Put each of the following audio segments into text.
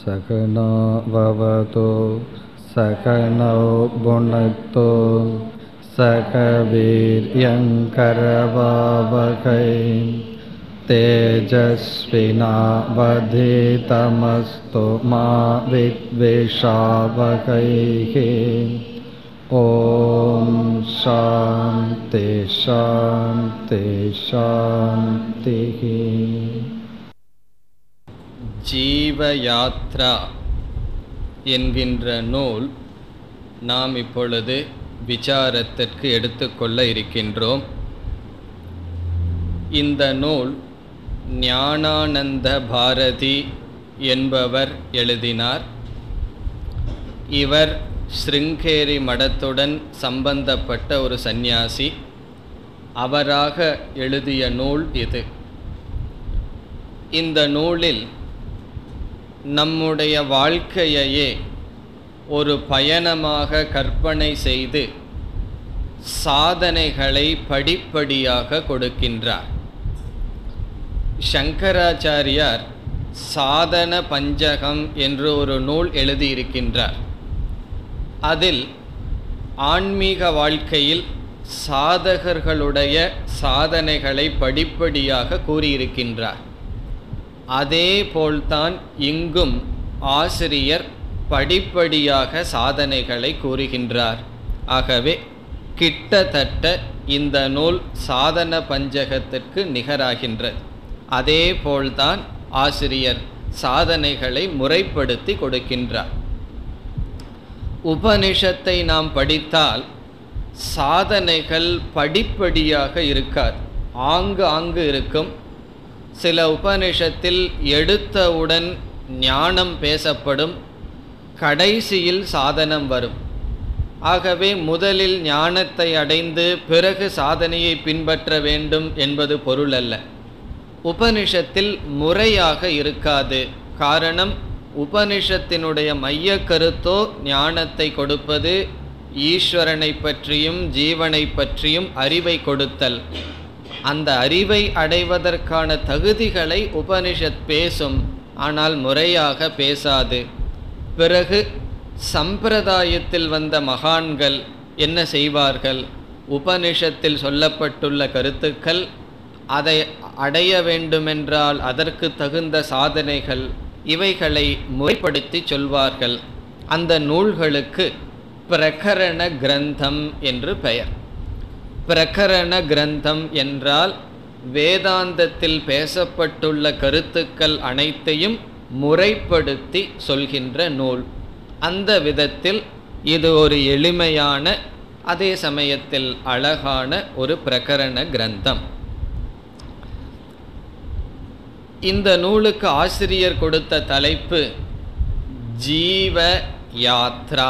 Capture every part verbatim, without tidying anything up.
சகனோ பவது சகனோ புனக்து சக வீர்யங்கரவாவகை தேஜஸ்வினாவதீதமஸ்து மா வித்விஷாவகைஹி. ஓம் சாந்தி சாந்தி சாந்தி. ஜீவயாத்ரா என்கின்ற நூல் நாம் இப்பொழுது விசாரத்திற்கு எடுத்துக்கொள்ள இருக்கின்றோம். இந்த நூல் ஞானானந்த பாரதி என்பவர் எழுதினார். இவர் ஸ்ருங்கேரி மடத்துடன் சம்பந்தப்பட்ட ஒரு சந்நியாசி. அவராக எழுதிய நூல் இது. இந்த நூலில் நம்முடைய வாழ்க்கையையே ஒரு பயணமாக கற்பனை செய்து சாதனைகளை படிப்படியாக கொடுக்கின்றார். சங்கராச்சாரியார் சாதன பஞ்சகம் என்று ஒரு நூல் எழுதியிருக்கின்றார். அதில் ஆன்மீக வாழ்க்கையில் சாதகர்களுடைய சாதனைகளை படிப்படியாக கூறியிருக்கின்றார். அதே போல்தான் இங்கும் ஆசிரியர் படிப்படியாக சாதனைகளை கூறுகின்றார். ஆகவே கிட்டத்தட்ட இந்த நூல் சாதன பஞ்சகத்திற்கு நிகராகின்றது. அதே போல்தான் ஆசிரியர் சாதனைகளை முறைப்படுத்தி கொடுக்கின்றார். உபனிஷத்தை நாம் படித்தால் சாதனைகள் படிப்படியாக இருக்காது, ஆங்கு ஆங்கு இருக்கும். சில உபனிஷத்தில் எடுத்தவுடன் ஞானம் பேசப்படும், கடைசியில் சாதனம் வரும். ஆகவே முதலில் ஞானத்தை அடைந்து பிறகு சாதனையை பின்பற்ற வேண்டும் என்பது பொருள் அல்ல. உபனிஷத்தில் முறையாக இருக்காது. காரணம், உபனிஷத்தினுடைய மைய கருத்தோ ஞானத்தை கொடுப்பது, ஈஸ்வரனை பற்றியும் ஜீவனை பற்றியும் அறிவை கொடுத்தல். அந்த அறிவை அடைவதற்கான தகுதிகளை உபனிஷத் பேசும், ஆனால் முறையாக பேசாது. பிறகு சம்பிரதாயத்தில் வந்த மகான்கள் என்ன செய்வார்கள்? உபனிஷத்தில் சொல்லப்பட்டுள்ள கருத்துக்கள், அதை அடைய வேண்டுமென்றால் அதற்கு தகுந்த சாதனைகள், இவைகளை முறைப்படுத்தி சொல்வார்கள். அந்த நூல்களுக்கு பிரகரண கிரந்தம் என்று பெயர். பிரகரண கிரந்தம் என்றால் வேதாந்தத்தில் பேசப்பட்டுள்ள கருத்துக்கள் அனைத்தையும் முறைப்படுத்தி சொல்கின்ற நூல். அந்த விதத்தில் இது ஒரு எளிமையான, அதே சமயத்தில் அழகான ஒரு பிரகரண கிரந்தம். இந்த நூலுக்கு ஆசிரியர் கொடுத்த தலைப்பு ஜீவ யாத்ரா.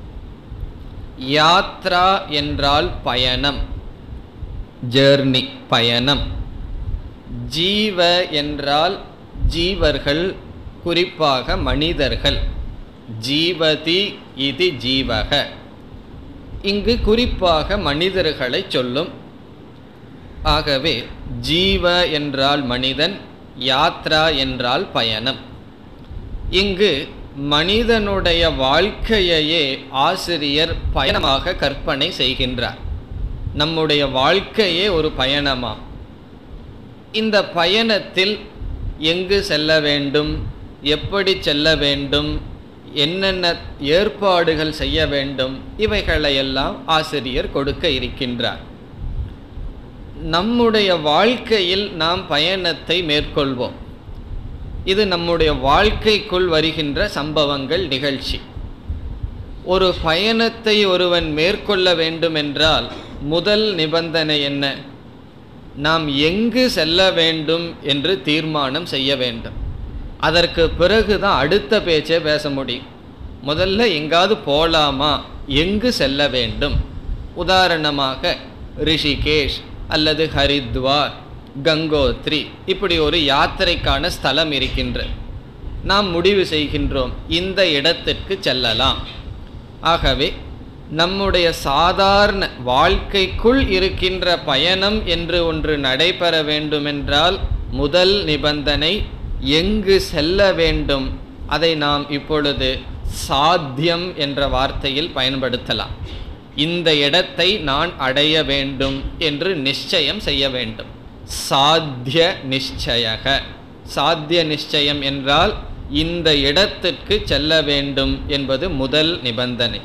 யாத்ரா என்றால் பயணம், ஜேர்னி, பயணம். ஜீவ என்றால் ஜீவர்கள், குறிப்பாக மனிதர்கள். ஜீவதி இது ஜீவக. இங்கு குறிப்பாக மனிதர்களை சொல்லும். ஆகவே ஜீவ என்றால் மனிதன், யாத்ரா என்றால் பயணம். இங்கு மனிதனுடைய வாழ்க்கையையே ஆசிரியர் பயணமாக கற்பனை செய்கின்றார். நம்முடைய வாழ்க்கையே ஒரு பயணமா. இந்த பயணத்தில் எங்கு செல்ல வேண்டும், எப்படி செல்ல வேண்டும், என்னென்ன ஏற்பாடுகள் செய்ய வேண்டும், இவைகளையெல்லாம் ஆசிரியர் கொடுக்க இருக்கின்றார். நம்முடைய வாழ்க்கையில் நாம் பயணத்தை மேற்கொள்வோம். இது நம்முடைய வாழ்க்கைக்குள் வருகின்ற சம்பவங்கள், நிகழ்ச்சி. ஒரு பயணத்தை ஒருவன் மேற்கொள்ள வேண்டுமென்றால் முதல் நிபந்தனை என்ன? நாம் எங்கு செல்ல வேண்டும் என்று தீர்மானம் செய்ய வேண்டும். அதற்கு பிறகுதான் அடுத்த பேச்சை பேச முடியும். முதல்ல எங்காவது போலாமா, எங்கு செல்ல வேண்டும். உதாரணமாக ரிஷிகேஷ் அல்லது ஹரித்வார், கங்கோத்ரி, இப்படி ஒரு யாத்திரைக்கான ஸ்தலம் இருக்கின்றது. நாம் முடிவு செய்கின்றோம் இந்த இடத்திற்கு செல்லலாம். ஆகவே நம்முடைய சாதாரண வாழ்க்கைக்குள் இருக்கின்ற பயணம் என்று ஒன்று நடைபெற வேண்டுமென்றால் முதல் நிபந்தனை எங்கு செல்ல வேண்டும், அதை நாம் இப்பொழுது சாத்தியம் என்ற வார்த்தையில் பயன்படுத்தலாம். இந்த இடத்தை நான் அடைய வேண்டும் என்று நிச்சயம் செய்ய வேண்டும். சாத்திய நிச்சயக. சாத்திய நிச்சயம் என்றால் இந்த இடத்திற்கு செல்ல வேண்டும் என்பது முதல் நிபந்தனை.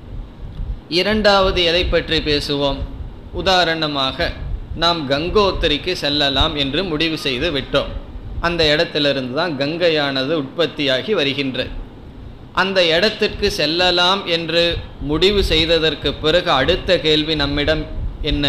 இரண்டாவது எதை பற்றி பேசுவோம்? உதாரணமாக நாம் கங்கோத்திரிக்கு செல்லலாம் என்று முடிவு செய்து விட்டோம். அந்த இடத்திலிருந்து தான் கங்கையானது உற்பத்தியாகி வருகின்றது. அந்த இடத்திற்கு செல்லலாம் என்று முடிவு செய்ததற்கு பிறகு அடுத்த கேள்வி நம்மிடம் என்ன?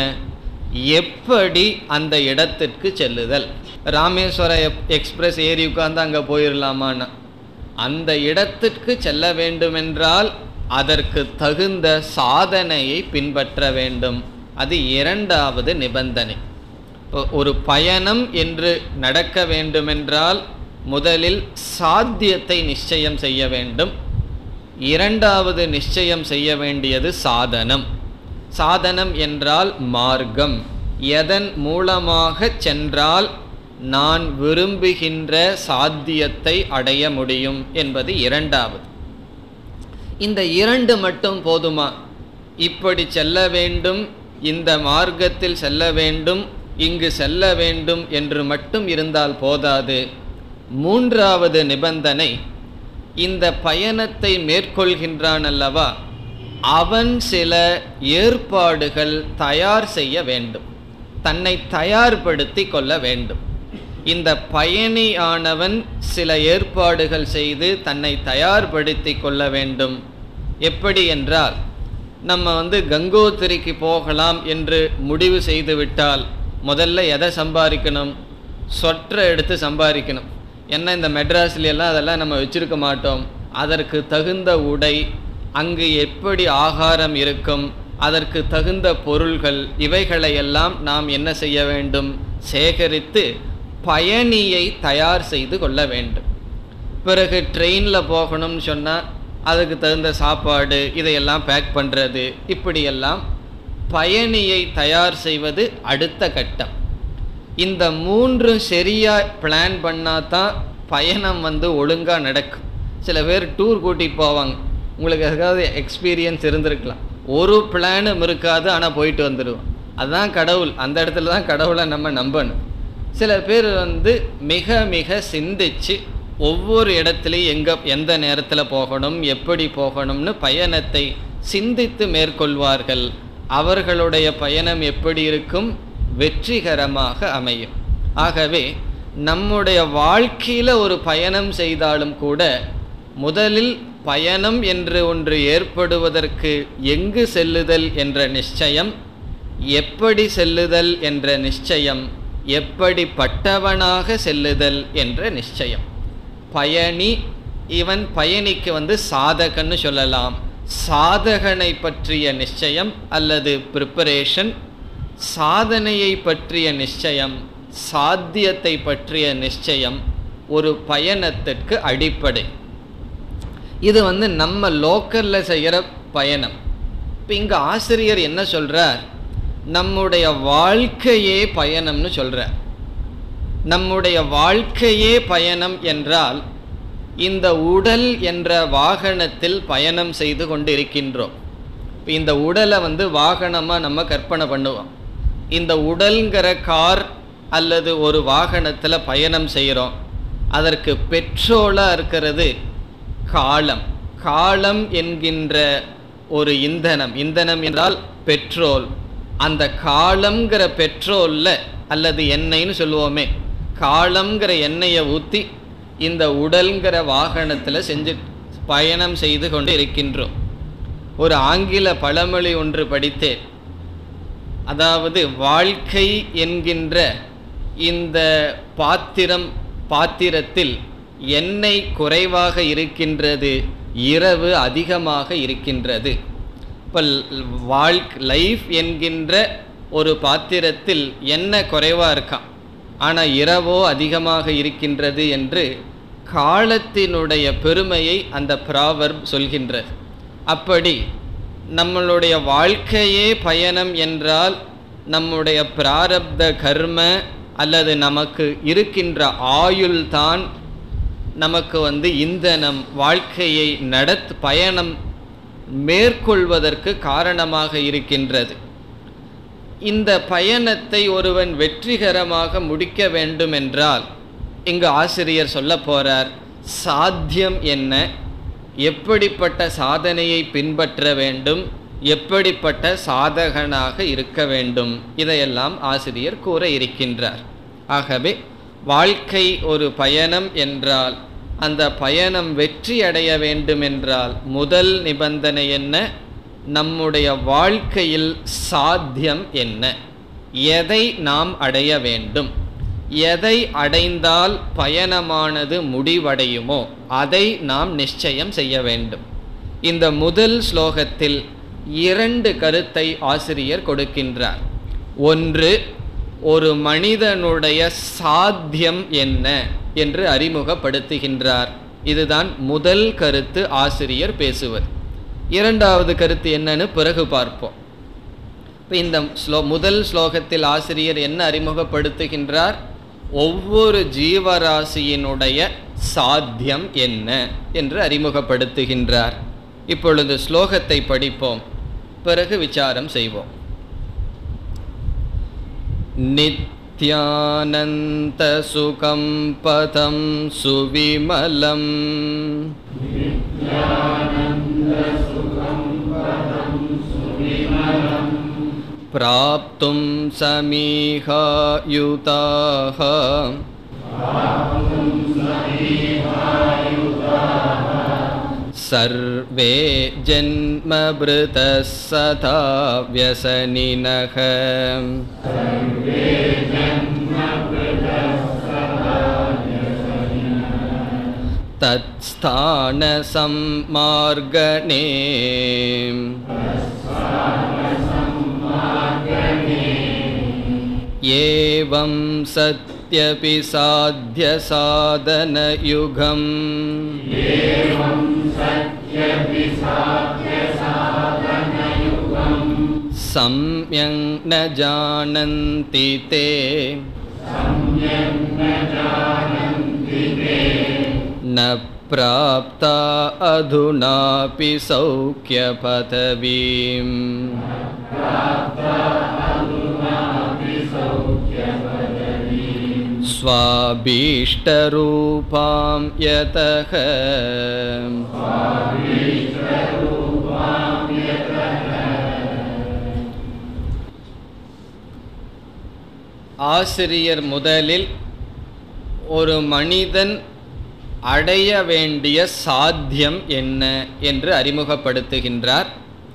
எப்படி அந்த இடத்திற்கு செல்லுதல்? ராமேஸ்வர எக்ஸ்பிரஸ் ஏறி உட்கார்ந்து அங்கே போயிடலாமான்னா, அந்த இடத்திற்கு செல்ல வேண்டுமென்றால் அதற்கு தகுந்த சாதனையை பின்பற்ற வேண்டும். அது இரண்டாவது நிபந்தனை. ஒரு பயணம் என்று நடக்க வேண்டுமென்றால் முதலில் சாத்தியத்தை நிச்சயம் செய்ய வேண்டும். இரண்டாவது நிச்சயம் செய்ய வேண்டியது சாதனம். சாதனம் என்றால் மார்க்கம். எதன் மூலமாக சென்றால் நான் விரும்புகின்ற சாத்தியத்தை அடைய முடியும் என்பது இரண்டாவது. இந்த இரண்டு மட்டும் போதுமா? இப்படி செல்ல வேண்டும், இந்த மார்க்கத்தில் செல்ல வேண்டும், இங்கு செல்ல வேண்டும் என்று மட்டும் இருந்தால் போதாது. மூன்றாவது நிபந்தனை, இந்த பயணத்தை மேற்கொள்கின்றான் அல்லவா, அவன் சில ஏற்பாடுகள் தயார் செய்ய வேண்டும், தன்னை தயார்படுத்தி கொள்ள வேண்டும். இந்த பயணியானவன் சில ஏற்பாடுகள் செய்து தன்னை தயார்படுத்தி கொள்ள வேண்டும். எப்படி என்றால், நம்ம வந்து கங்கோத்திரிக்கு போகலாம் என்று முடிவு செய்து விட்டால் முதல்ல எதை சம்பாதிக்கணும்? சொற்றை எடுத்து சம்பாதிக்கணும். ஏன்னா இந்த மெட்ராஸ்லாம் அதெல்லாம் நம்ம வச்சுருக்க மாட்டோம். அதற்கு தகுந்த உடை, அங்கு எப்படி ஆகாரம் இருக்கும், அதற்கு தகுந்த பொருள்கள், இவைகளையெல்லாம் நாம் என்ன செய்ய வேண்டும்? சேகரித்து பயணியை தயார் செய்து கொள்ள வேண்டும். பிறகு ட்ரெயினில் போகணும்னு சொன்னால் அதுக்கு தகுந்த சாப்பாடு, இதையெல்லாம் பேக் பண்ணுறது, இப்படியெல்லாம் பயணியை தயார் செய்வது அடுத்த கட்டம். இந்த மூன்று சரியாக பிளான் பண்ணால் தான் பயணம் வந்து ஒழுங்காக நடக்கும். சில பேர் டூர் கூட்டிகிட்டு போவாங்க, உங்களுக்கு எதாவது எக்ஸ்பீரியன்ஸ் இருந்திருக்கலாம். ஒரு பிளானும் இருக்காது, ஆனால் போயிட்டு வந்துடுவோம். அதுதான் கடவுள். அந்த இடத்துல தான் கடவுளை நம்ம நம்பணும். சில பேர் வந்து மிக மிக சிந்திச்சு ஒவ்வொரு இடத்துலையும் எங்கே எந்த நேரத்தில் போகணும், எப்படி போகணும்னு பயணத்தை சிந்தித்து மேற்கொள்வார்கள். அவர்களுடைய பயணம் எப்படி இருக்கும்? வெற்றிகரமாக அமையும். ஆகவே நம்முடைய வாழ்க்கையில் ஒரு பயணம் செய்தாலும் கூட முதலில் பயணம் என்று ஒன்று ஏற்படுவதற்கு எங்கு செல்லுதல் என்ற நிச்சயம், எப்படி செல்லுதல் என்ற நிச்சயம், எப்படிப்பட்டவனாக செல்லுதல் என்ற நிச்சயம். பயணி, இவன் பயணிக்கு வந்து சாதகன்னு சொல்லலாம். சாதகனை பற்றிய நிச்சயம் அல்லது ப்ரிப்பரேஷன், சாதனையை பற்றிய நிச்சயம், சாத்தியத்தை பற்றிய நிச்சயம் ஒரு பயணத்திற்கு அடிப்படை. இது வந்து நம்ம லோக்கலில் செய்கிற பயணம். இப்போ இங்கே ஆசிரியர் என்ன சொல்கிறார்? நம்முடைய வாழ்க்கையே பயணம்னு சொல்கிறார். நம்முடைய வாழ்க்கையே பயணம் என்றால் இந்த உடல் என்ற வாகனத்தில் பயணம் செய்து கொண்டு இருக்கின்றோம். இப்போ இந்த உடலை வந்து வாகனமாக நம்ம கற்பனை பண்ணுவோம். இந்த உடல்ங்கிற கார் அல்லது ஒரு வாகனத்தில் பயணம் செய்கிறோம். அதற்கு பெட்ரோலாக இருக்கிறது காலம். காலம் என்கின்ற ஒரு இந்தனம். இந்தனம் என்றால் பெட்ரோல். அந்த காலம்ங்கிற பெட்ரோலில் அல்லது எண்ணெய்னு சொல்லுவோமே, காலம்ங்கிற எண்ணெயை ஊற்றி இந்த உடல்ங்கிற வாகனத்தில் செஞ்சு பயணம் செய்து கொண்டு இருக்கின்றோம். ஒரு ஆங்கில பழமொழி ஒன்று படித்தேன். அதாவது வாழ்க்கை என்கின்ற இந்த பாத்திரம் பாத்திரத்தில் எண்ணெய் குறைவாக இருக்கின்றது, இரவு அதிகமாக இருக்கின்றது. இப்போ வாழ்க் லைஃப் என்கின்ற ஒரு பாத்திரத்தில் எண்ணெய் குறைவாக இருக்கான், ஆனால் இரவோ அதிகமாக இருக்கின்றது என்று காலத்தினுடைய பெருமையை அந்த ப்ராவர்ப் சொல்கின்றது. அப்படி நம்மளுடைய வாழ்க்கையே பயணம் என்றால் நம்முடைய பிராரப்த கர்ம அல்லது நமக்கு இருக்கின்ற ஆயுள்தான் நமக்கு வந்து இந்தனம் வாழ்க்கையை நடத் பயணம் மேற்கொள்வதற்கு காரணமாக இருக்கின்றது. இந்த பயணத்தை ஒருவன் வெற்றிகரமாக முடிக்க வேண்டும் என்றால் இங்கு ஆசிரியர் சொல்ல போறார், சாத்தியம் என்ன, எப்படிப்பட்ட சாதனையை பின்பற்ற வேண்டும், எப்படிப்பட்ட சாதகனாக இருக்க வேண்டும், இதையெல்லாம் ஆசிரியர் கூற இருக்கின்றார். ஆகவே வாழ்க்கை ஒரு பயணம் என்றால், அந்த பயணம் வெற்றி அடைய வேண்டும் என்றால் முதல் நிபந்தனை என்ன, நம்முடைய வாழ்க்கையில் சாத்தியம் என்ன, எதை நாம் அடைய வேண்டும், எதை அடைந்தால் பயணமானது முடிவடையுமோ அதை நாம் நிச்சயம் செய்ய வேண்டும். இந்த முதல் ஸ்லோகத்தில் இரண்டு கருத்தை ஆசிரியர் கொடுக்கின்றார். ஒன்று, ஒரு மனிதனுடைய சாத்தியம் என்ன என்று அறிமுகப்படுத்துகின்றார். இதுதான் முதல் கருத்து ஆசிரியர் பேசுவது. இரண்டாவது கருத்து என்னன்னு பிறகு பார்ப்போம். இப்போ இந்த ஸ்லோ முதல் ஸ்லோகத்தில் ஆசிரியர் என்ன அறிமுகப்படுத்துகின்றார், ஒவ்வொரு ஜீவராசியினுடைய சாத்தியம் என்ன என்று அறிமுகப்படுத்துகின்றார். இப்பொழுது ஸ்லோகத்தை படிப்போம், பிறகு விசாரம் செய்வோம். நித்யானந்த சுகம் பதம் சுவிமலம் பிராப்தும் சமீஹாயுதாஹ சர்வே ஜன்மப்ருதः சதா வ்யசனினஹ தத்ஸ்தான சம்மார்கணே ஏவம் சத்யபி சாத்ய சாதனயுகம் சம்யங் ந ஜானந்தி தே ந ப்ராப்தா அதுனாபி சௌக்ய பதவீம். ஸ்வாபீஷ்டரூபாம் யதஹ ஆசிரியர் முதலில் ஒரு மனிதன் அடைய வேண்டிய சாத்தியம் என்ன என்று அறிமுகப்படுத்துகின்றார்.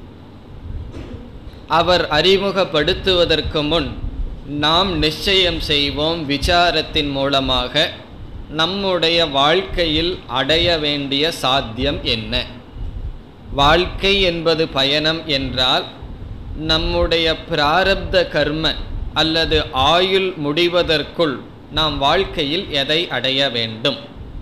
அவர் அறிமுகப்படுத்துவதற்கு முன் நாம் நிச்சயம் செய்வோம், விசாரத்தின் மூலமாக நம்முடைய வாழ்க்கையில் அடைய வேண்டிய சாத்தியம் என்ன. வாழ்க்கை என்பது பயணம் என்றால் நம்முடைய பிராரப்த கர்ம அல்லது ஆயுள் முடிவதற்குள் நாம் வாழ்க்கையில் எதை அடைய வேண்டும்.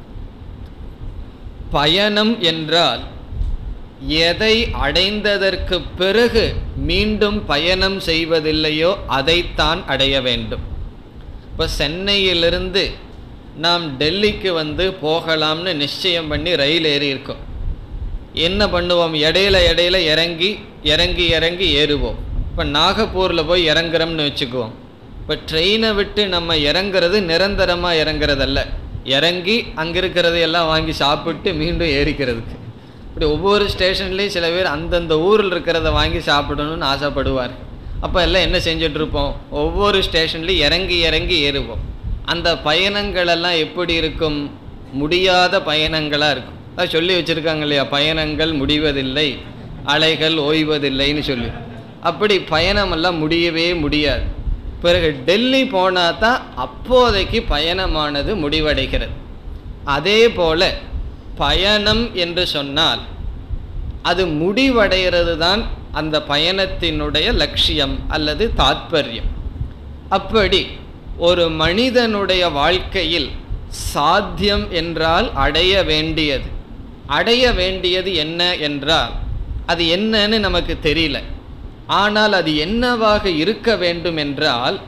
பயணம் என்றால் எதை அடைந்ததற்கு பிறகு மீண்டும் பயணம் செய்வதில்லையோ அதைத்தான் அடைய வேண்டும். இப்போ சென்னையிலிருந்து நாம் டெல்லிக்கு வந்து போகலாம்னு நிச்சயம் பண்ணி ரயில் ஏறி இருக்கோம். என்ன பண்ணுவோம், இடையில இடையில இறங்கி இறங்கி இறங்கி ஏறுவோம். இப்போ நாகப்பூரில் போய் இறங்குறோம்னு வச்சுக்குவோம். இப்போ ட்ரெயினை விட்டு நம்ம இறங்குறது நிரந்தரமாக இறங்குறதல்ல, இறங்கி அங்கே இருக்கிறது எல்லாம் வாங்கி சாப்பிட்டு மீண்டும் ஏறிக்கிறதுக்கு. இப்படி ஒவ்வொரு ஸ்டேஷன்லேயும் சில பேர் அந்தந்த ஊரில் இருக்கிறத வாங்கி சாப்பிடணும்னு ஆசைப்படுவார். அப்போ எல்லாம் என்ன செஞ்சிட்ருப்போம், ஒவ்வொரு ஸ்டேஷன்லேயும் இறங்கி இறங்கி ஏறுவோம். அந்த பயணங்களெல்லாம் எப்படி இருக்கும், முடியாத பயணங்களாக இருக்கும். அது சொல்லி வச்சுருக்காங்க இல்லையா, பயணங்கள் முடிவதில்லை, அலைகள் ஓய்வதில்லைன்னு சொல்லி. அப்படி பயணமெல்லாம் முடியவே முடியாது. பிறகு டெல்லி போனால் தான் அப்போதைக்கு பயணமானது முடிவடைகிறது. அதே போல் பயணம் என்று சொன்னால் அது முடிவடைகிறது தான் அந்த பயணத்தினுடைய லட்சியம் அல்லது தாத்பரியம். அப்படி ஒரு மனிதனுடைய வாழ்க்கையில் சாத்தியம் என்றால் அடைய வேண்டியது, அடைய வேண்டியது என்ன என்றால் அது என்னன்னு நமக்கு தெரியல. ஆனால் அது என்னவாக இருக்க வேண்டும் என்றால்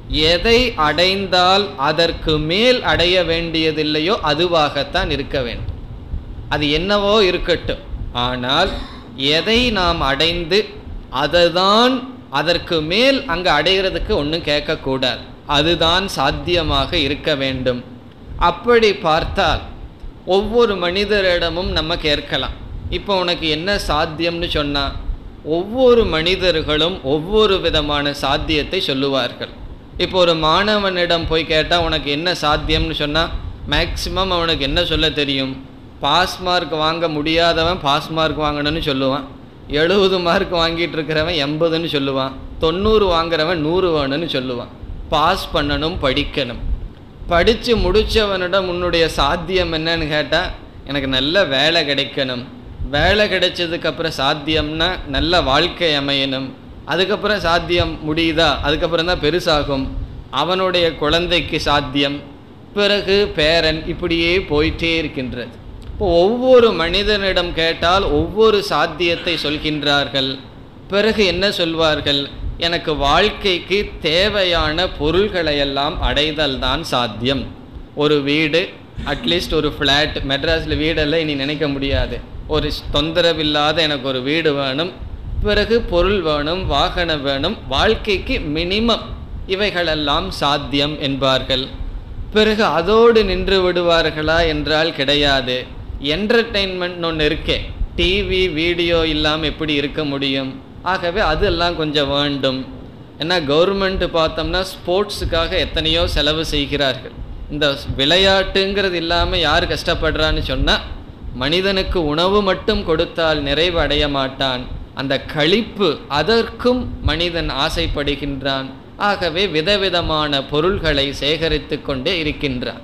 எதை அடைந்தால் அதற்கு மேல் அடைய வேண்டியதில்லையோ அதுவாகத்தான் இருக்க வேண்டும். அது என்னவோ இருக்கட்டும், ஆனால் எதை நாம் அடைந்து அதுதான் அதற்கு மேல் அங்கு அடைகிறதுக்கு ஒன்றும் கேட்கக்கூடாது, அதுதான் சாத்தியமாக இருக்க வேண்டும். அப்படி பார்த்தால் ஒவ்வொரு மனிதரிடமும் நம்ம கேட்கலாம், இப்போ உனக்கு என்ன சாத்தியம்னு சொன்னால் ஒவ்வொரு மனிதர்களும் ஒவ்வொரு விதமான சாத்தியத்தை சொல்லுவார்கள். இப்போ ஒரு மாணவனிடம் போய் கேட்டால் உனக்கு என்ன சாத்தியம்னு சொன்னால் மேக்சிமம் அவனுக்கு என்ன சொல்ல தெரியும்? பாஸ் மார்க் வாங்க முடியாதவன் பாஸ் மார்க் வாங்கணும்னு சொல்லுவான், எழுபது மார்க் வாங்கிட்டு இருக்கிறவன் எண்பதுன்னு சொல்லுவான், தொண்ணூறு வாங்குறவன் நூறு வேணும்னு சொல்லுவான். பாஸ் பண்ணணும், படிக்கணும். படித்து முடித்தவனிடம் உன்னுடைய சாத்தியம் என்னன்னு கேட்டால் எனக்கு நல்ல வேலை கிடைக்கணும், வேலை கிடைச்சதுக்கப்புறம் சாத்தியம்னா நல்ல வாழ்க்கை அமையணும், அதுக்கப்புறம் சாத்தியம் முடியுதா அதுக்கப்புறம் தான் பெருசாகும், அவனுடைய குழந்தைக்கு சாத்தியம், பிறகு பேரன், இப்படியே போயிட்டே இருக்கின்றது. இப்போ ஒவ்வொரு மனிதனிடம் கேட்டால் ஒவ்வொரு சாத்தியத்தை சொல்கின்றார்கள். பிறகு என்ன சொல்வார்கள்? எனக்கு வாழ்க்கைக்கு தேவையான பொருள்களையெல்லாம் அடைதல் தான் சாத்தியம். ஒரு வீடு, அட்லீஸ்ட் ஒரு ஃப்ளாட், மெட்ராஸில் வீடெல்லாம் இனி நினைக்க முடியாது, ஒரு தொந்தரவில்லாத எனக்கு ஒரு வீடு வேணும், பிறகு பொருள் வேணும், வாகனம் வேணும், வாழ்க்கைக்கு மினிமம் இவைகளெல்லாம் சாத்தியம் என்பார்கள். பிறகு அதோடு நின்று விடுவார்களா என்றால் கிடையாது. என்டர்டெயின்மெண்ட் ஒன்று இருக்கே, டிவி வீடியோ இல்லாமல் எப்படி இருக்க முடியும்? ஆகவே அதெல்லாம் கொஞ்சம் வேண்டும். ஏன்னா கவர்மெண்ட்டு பார்த்தோம்னா ஸ்போர்ட்ஸுக்காக எத்தனையோ செலவு செய்கிறார்கள். இந்த விளையாட்டுங்கிறது இல்லாமல் யார் கஷ்டப்படுறான்னு சொன்னால் மனிதனுக்கு உணவு மட்டும் கொடுத்தால் நிறைவு அடைய மாட்டான், அந்த களிப்பு அதற்கும் மனிதன் ஆசைப்படுகின்றான். ஆகவே விதவிதமான பொருள்களை சேகரித்து கொண்டே இருக்கின்றான்.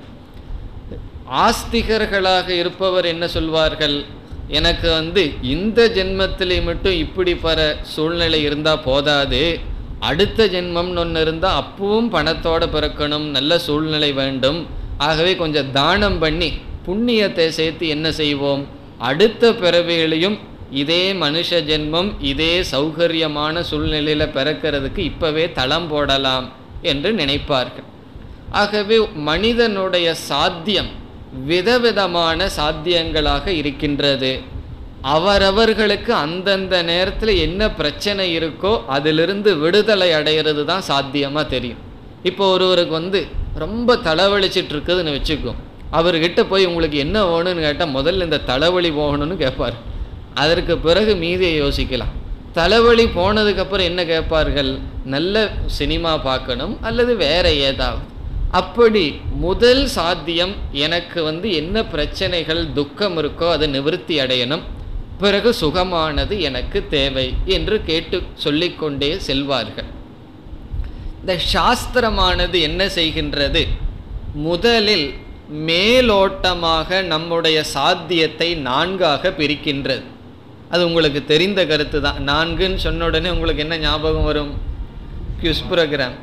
ஆஸ்திகர்களாக இருப்பவர் என்ன சொல்வார்கள்? எனக்கு வந்து இந்த ஜென்மத்திலே மட்டும் இப்படி பல சூழ்நிலை இருந்தால் போதாது, அடுத்த ஜென்மம்னு ஒன்று இருந்தால் அப்பவும் பணத்தோடு பிறக்கணும், நல்ல சூழ்நிலை வேண்டும். ஆகவே கொஞ்சம் தானம் பண்ணி புண்ணியத்தை சேர்த்து என்ன செய்வோம், அடுத்த பிறவிகளையும் இதே மனுஷ ஜென்மம் இதே சௌகரியமான சூழ்நிலையில் பிறக்கிறதுக்கு இப்போவே தளம் போடலாம் என்று நினைப்பார்கள். ஆகவே மனிதனுடைய சாத்தியம் விதவிதமான சாத்தியங்களாக இருக்கின்றது. அவரவர்களுக்கு அந்தந்த நேரத்தில் என்ன பிரச்சனை இருக்கோ அதிலிருந்து விடுதலை அடைகிறது தான் சாத்தியமாக தெரியும். இப்போ ஒருவருக்கு வந்து ரொம்ப தலைவலிச்சிட்டு இருக்குதுன்னு வச்சுக்கோம், அவர்கிட்ட போய் உங்களுக்கு என்ன வேணும்னு கேட்டால் முதல்ல இந்த தலைவலி போகணும்னு கேட்பார், அதற்கு பிறகு மீதியை யோசிக்கலாம். தலைவலி போனதுக்கப்புறம் என்ன கேட்பார்கள்? நல்ல சினிமா பார்க்கணும் அல்லது வேற ஏதாவது. அப்படி முதல் சாத்தியம் எனக்கு வந்து என்ன பிரச்சனைகள் துக்கம் இருக்கோ அது நிவர்த்தி அடையணும், பிறகு சுகமானது எனக்கு தேவை என்று கேட்டு சொல்லிக்கொண்டே செல்வார்கள். இந்த சாஸ்திரமானது என்ன செய்கின்றது? முதலில் மேலோட்டமாக நம்முடைய சாத்தியத்தை நான்காக பிரிக்கின்றது. அது உங்களுக்கு தெரிந்த கருத்து தான். நான்குன்னு சொன்ன உடனே உங்களுக்கு என்ன ஞாபகம் வரும்? Quiz programme.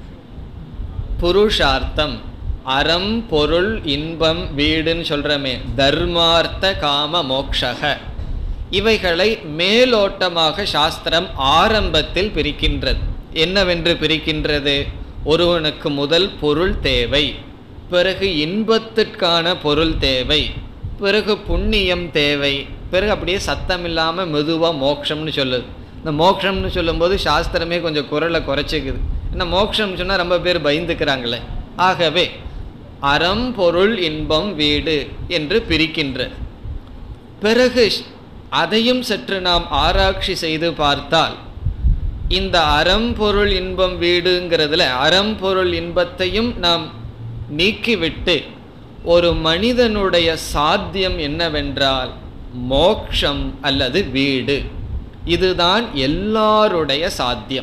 புருஷார்த்தம், அறம், பொருள், இன்பம், வீடுன்னு சொல்கிறமே, தர்மார்த்த காம மோக்ஷக, இவைகளை மேலோட்டமாக சாஸ்திரம் ஆரம்பத்தில் பிரிக்கின்றது. என்னவென்று பிரிக்கின்றது? ஒருவனுக்கு முதல் பொருள் தேவை, பிறகு இன்பத்திற்கான பொருள் தேவை, பிறகு புண்ணியம் தேவை, பிறகு அப்படியே சத்தம் இல்லாமல் மெதுவாக மோட்சம்னு சொல்லுது. இந்த மோட்சம்னு சொல்லும்போது சாஸ்திரமே கொஞ்சம் குரலை குறைச்சிக்குது. ஏன்னா மோட்சம்னு சொன்னால் ரொம்ப பேர் பயந்துக்கிறாங்களே. ஆகவே அறம், பொருள், இன்பம், வீடு என்று பிரிக்கின்றது. பிறகு அதையும் சற்று நாம் ஆராய்ச்சி செய்து பார்த்தால் இந்த அறம், பொருள், இன்பம், வீடுங்கிறதுல அறம், பொருள், இன்பத்தையும் நாம் நீக்கிவிட்டு ஒரு மனிதனுடைய சாத்தியம் என்னவென்றால் மோக்ஷம் அல்லது வீடு. இதுதான் எல்லாருடைய சாத்தியம்.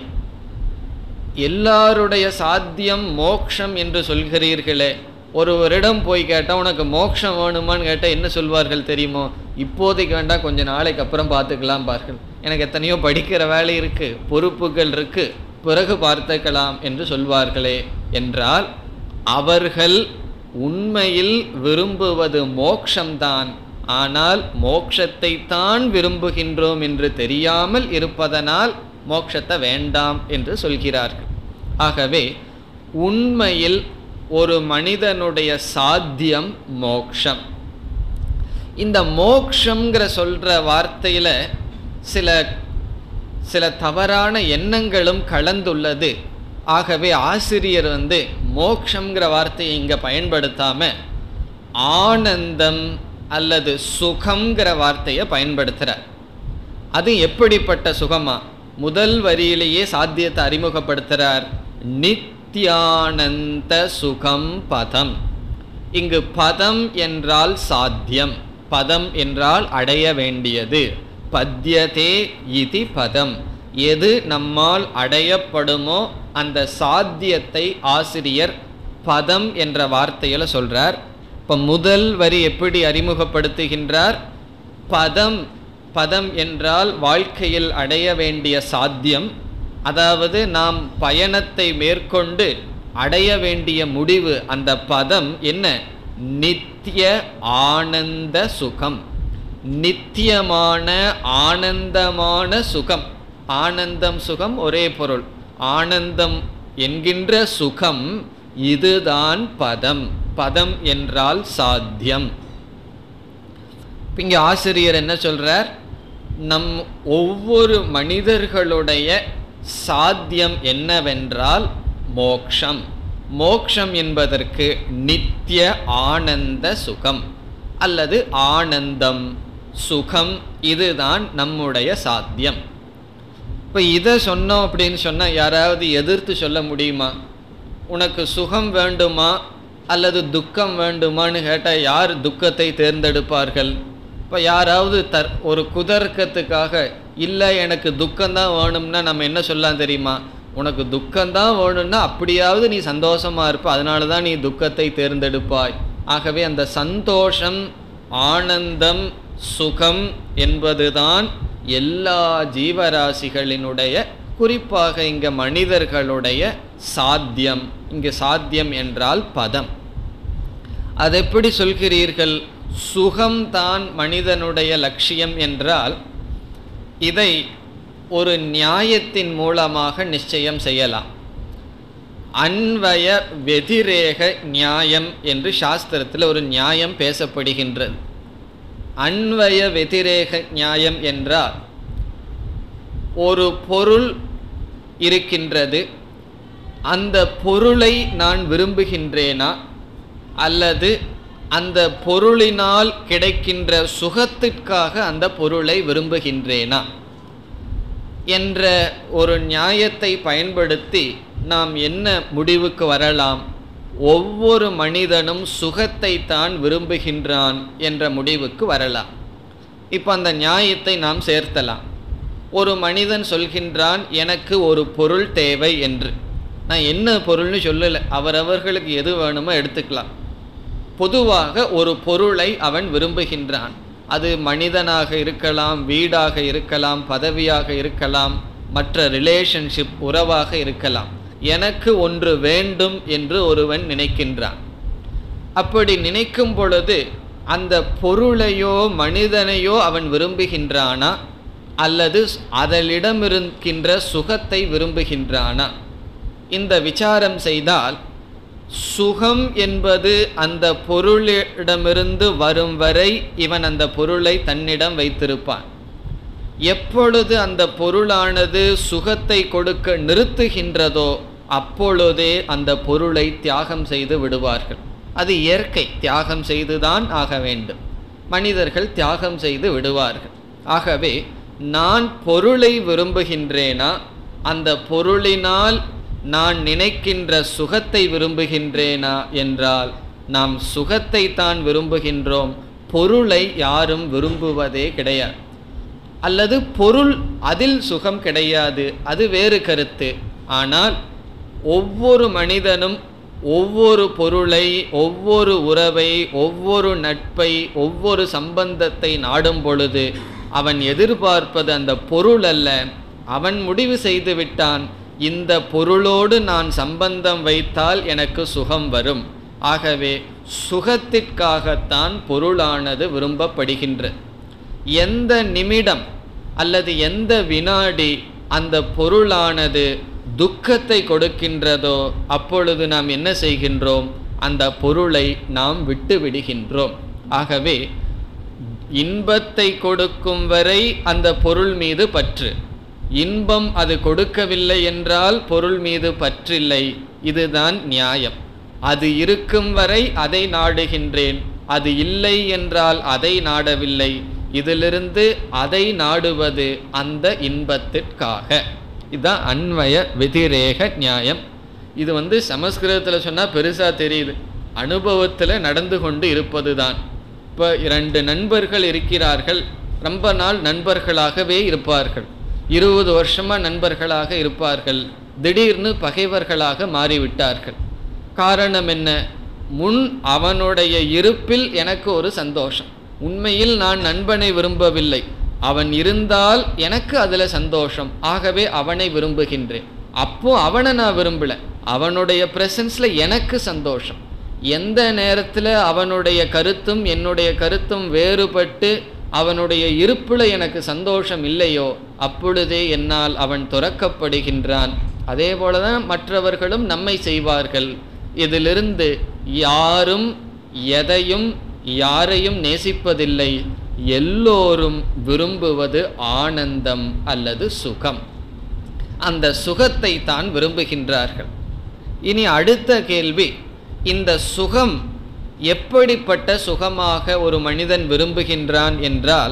எல்லாருடைய சாத்தியம் மோக்ஷம் என்று சொல்கிறீர்களே, ஒருவரிடம் போய் கேட்டால் உனக்கு மோட்சம் வேணுமான்னு கேட்டால் என்ன சொல்வார்கள் தெரியுமோ? இப்போதைக்கு வேண்டாம், கொஞ்சம் நாளைக்கு அப்புறம் பார்த்துக்கலாம் பார்கள், எனக்கு எத்தனையோ படிக்கிற வேலை இருக்குது, பொறுப்புகள் இருக்குது, பிறகு பார்த்துக்கலாம் என்று சொல்வார்களே. என்றால் அவர்கள் உண்மையில் விரும்புவது மோக்ஷம்தான். ஆனால் மோக்ஷத்தை தான் விரும்புகின்றோம் என்று தெரியாமல் இருப்பதனால் மோக்ஷத்தை வேண்டாம் என்று சொல்கிறார்கள். ஆகவே உண்மையில் ஒரு மனிதனுடைய சாத்தியம் மோக்ஷம். இந்த மோக்ஷங்கிற சொல்ற வார்த்தையில சில சில தவறான எண்ணங்களும் கலந்துள்ளது. ஆகவே ஆசிரியர் வந்து மோக்ஷங்கிற வார்த்தையை இங்க பயன்படுத்தாம ஆனந்தம் அல்லது சுகம்ங்கிற வார்த்தையை பயன்படுத்துறார். அது எப்படிப்பட்ட சுகமா? முதல் வரியிலேயே சாத்தியத்தை அறிமுகப்படுத்துறார். நித்யானந்த சுகம் பதம். இங்கு பதம் என்றால் சாத்தியம், பதம் என்றால் அடைய வேண்டியது. பத்யதே இதி பதம். எது நம்மால் அடையப்படுமோ அந்த சாத்தியத்தை ஆசிரியர் பதம் என்ற வார்த்தையில் சொல்றார். இப்போ முதல் வரி எப்படி அறிமுகப்படுத்துகின்றார்? பதம், பதம் என்றால் வாழ்க்கையில் அடைய வேண்டிய சாத்தியம், அதாவது நாம் பயணத்தை மேற்கொண்டு அடைய வேண்டிய முடிவு. அந்த பதம் என்ன? நித்திய ஆனந்த சுகம், நித்தியமான ஆனந்தமான சுகம். ஆனந்தம் சுகம் ஒரே பொருள். ஆனந்தம் என்கின்ற சுகம் இதுதான் பதம். பதம் என்றால் சாத்தியம். இங்க ஆசிரியர் என்ன சொல்றார்? நம் ஒவ்வொரு மனிதர்களுடைய சாத்தியம் என்னவென்றால் மோக்ஷம். மோக்ஷம் என்பதற்கு நித்திய ஆனந்த சுகம் அல்லது ஆனந்தம் சுகம், இதுதான் நம்முடைய சாத்தியம். இப்போ இதை சொன்னோம் அப்படின்னு சொன்னால் யாராவது எதிர்த்து சொல்ல முடியுமா? உனக்கு சுகம் வேண்டுமா அல்லது துக்கம் வேண்டுமான்னு கேட்டால் யார் துக்கத்தை தேர்ந்தெடுப்பார்கள்? இப்போ யாராவது தர் ஒரு குதர்க்கத்துக்காக இல்லை எனக்கு துக்கம்தான் வேணும்னா நம்ம என்ன சொல்லலாம் தெரியுமா? உனக்கு துக்கம்தான் வேணும்னா அப்படியாவது நீ சந்தோஷமாக இருப்ப, அதனால தான் நீ துக்கத்தை தேர்ந்தெடுப்பாய். ஆகவே அந்த சந்தோஷம், ஆனந்தம், சுகம் என்பதுதான் எல்லா ஜீவராசிகளினுடைய, குறிப்பாக இங்கே மனிதர்களுடைய சாத்தியம். இங்கு சாத்தியம் என்றால் பதம். அது எப்படி சொல்கிறீர்கள்? சுகம்தான் மனிதனுடைய லட்சியம் என்றால் இதை ஒரு நியாயத்தின் மூலமாக நிச்சயம் செய்யலாம். அன்வய வெதிரேக நியாயம் என்று சாஸ்திரத்தில் ஒரு நியாயம் பேசப்படுகின்றது. அன்வய வெதிரேக நியாயம் என்றால் ஒரு பொருள் இருக்கின்றது, அந்த பொருளை நான் விரும்புகின்றேனா அல்லது அந்த பொருளினால் கிடைக்கின்ற சுகத்திற்காக அந்த பொருளை விரும்புகின்றேனா என்ற ஒரு நியாயத்தை பயன்படுத்தி நாம் என்ன முடிவுக்கு வரலாம்? ஒவ்வொரு மனிதனும் சுகத்தை தான் விரும்புகின்றான் என்ற முடிவுக்கு வரலாம். இப்போ அந்த நியாயத்தை நாம் சேர்த்தலாம். ஒரு மனிதன் சொல்கின்றான் எனக்கு ஒரு பொருள் தேவை என்று. நான் என்ன பொருள்னு சொல்லலை, அவரவர்களுக்கு எது வேணுமோ எடுத்துக்கலாம். பொதுவாக ஒரு பொருளை அவன் விரும்புகின்றான். அது மனிதனாக இருக்கலாம், வீடாக இருக்கலாம், பதவியாக இருக்கலாம், மற்ற ரிலேஷன்ஷிப் உறவாக இருக்கலாம். எனக்கு ஒன்று வேண்டும் என்று ஒருவன் நினைக்கின்றான். அப்படி நினைக்கும் பொழுது அந்த பொருளையோ மனிதனையோ அவன் விரும்புகின்றானா அல்லது அதனிடமிருக்கின்ற சுகத்தை விரும்புகின்றானா? இந்த விசாரம் செய்தால் சுகம் என்பது அந்த பொருளிடமிருந்து வரும் வரை இவன் அந்த பொருளை தன்னிடம் வைத்திருப்பான். எப்பொழுது அந்த பொருளானது சுகத்தை கொடுக்க நிறுத்துகின்றதோ அப்பொழுதே அந்த பொருளை தியாகம் செய்து விடுவார்கள். அது இயற்கை, தியாகம் செய்துதான் ஆக வேண்டும். மனிதர்கள் தியாகம் செய்து விடுவார்கள். ஆகவே நான் பொருளை விரும்புகின்றேனா, அந்த பொருளினால் நான் நினைக்கின்ற சுகத்தை விரும்புகின்றேனா என்றால் நாம் சுகத்தை தான் விரும்புகின்றோம், பொருளை யாரும் விரும்புவதே கிடையாது. அல்லது பொருள் அதில் சுகம் கிடையாது, அது வேறு கருத்து. ஆனால் ஒவ்வொரு மனிதனும் ஒவ்வொரு பொருளை, ஒவ்வொரு உறவை, ஒவ்வொரு நட்பை, ஒவ்வொரு சம்பந்தத்தை நாடும் பொழுது அவன் எதிர்பார்ப்பது அந்த பொருள் அல்ல. அவன் முடிவு செய்து விட்டான், இந்த பொருளோடு நான் சம்பந்தம் வைத்தால் எனக்கு சுகம் வரும். ஆகவே சுகத்திற்காகத்தான் பொருளானது விரும்பப்படுகின்றது. எந்த நிமிடம் அல்லது எந்த வினாடி அந்த பொருளானது துக்கத்தை கொடுக்கின்றதோ அப்பொழுது நாம் என்ன செய்கின்றோம்? அந்த பொருளை நாம் விட்டு விடுகின்றோம். ஆகவே இன்பத்தை கொடுக்கும் வரை அந்த பொருள் மீது பற்று, இன்பம் அது கொடுக்கவில்லை என்றால் பொருள் மீது பற்றில்லை. இதுதான் நியாயம். அது இருக்கும் வரை அதை நாடுகின்றேன், அது இல்லை என்றால் அதை நாடவில்லை. இதிலிருந்து அதை நாடுவது அந்த இன்பத்திற்காக. இதுதான் அன்வய வெதிரேக நியாயம். இது வந்து சமஸ்கிருதத்தில் சொன்னால் பெருசாக தெரியுது, அனுபவத்தில் நடந்து கொண்டு இருப்பது தான். இப்போ இரண்டு நண்பர்கள் இருக்கிறார்கள், ரொம்ப நாள் நண்பர்களாகவே இருப்பார்கள், இருபது வருஷமாக நண்பர்களாக இருப்பார்கள், திடீர்னு பகைவர்களாக மாறிவிட்டார்கள். காரணம் என்ன? முன் அவனுடைய இருப்பில் எனக்கு ஒரு சந்தோஷம், உண்மையில் நான் நண்பனை விரும்பவில்லை, அவன் இருந்தால் எனக்கு அதில் சந்தோஷம், ஆகவே அவனை விரும்புகின்றேன். அப்போ அவனை நான் விரும்பல, அவனுடைய பிரசன்ஸில் எனக்கு சந்தோஷம். எந்த நேரத்தில் அவனுடைய கருத்தும் என்னுடைய கருத்தும் வேறுபட்டு அவனுடைய இருப்பில் எனக்கு சந்தோஷம் இல்லையோ அப்பொழுதே என்னால் அவன் துறக்கப்படுகின்றான். அதே போல தான் மற்றவர்களும் நம்மை செய்வார்கள். இதிலிருந்து யாரும் எதையும் யாரையும் நேசிப்பதில்லை, எல்லோரும் விரும்புவது ஆனந்தம் அல்லது சுகம். அந்த சுகத்தை தான் விரும்புகின்றார்கள். இனி அடுத்த கேள்வி, இந்த சுகம் எப்படிப்பட்ட சுகமாக ஒரு மனிதன் விரும்புகின்றான் என்றால்,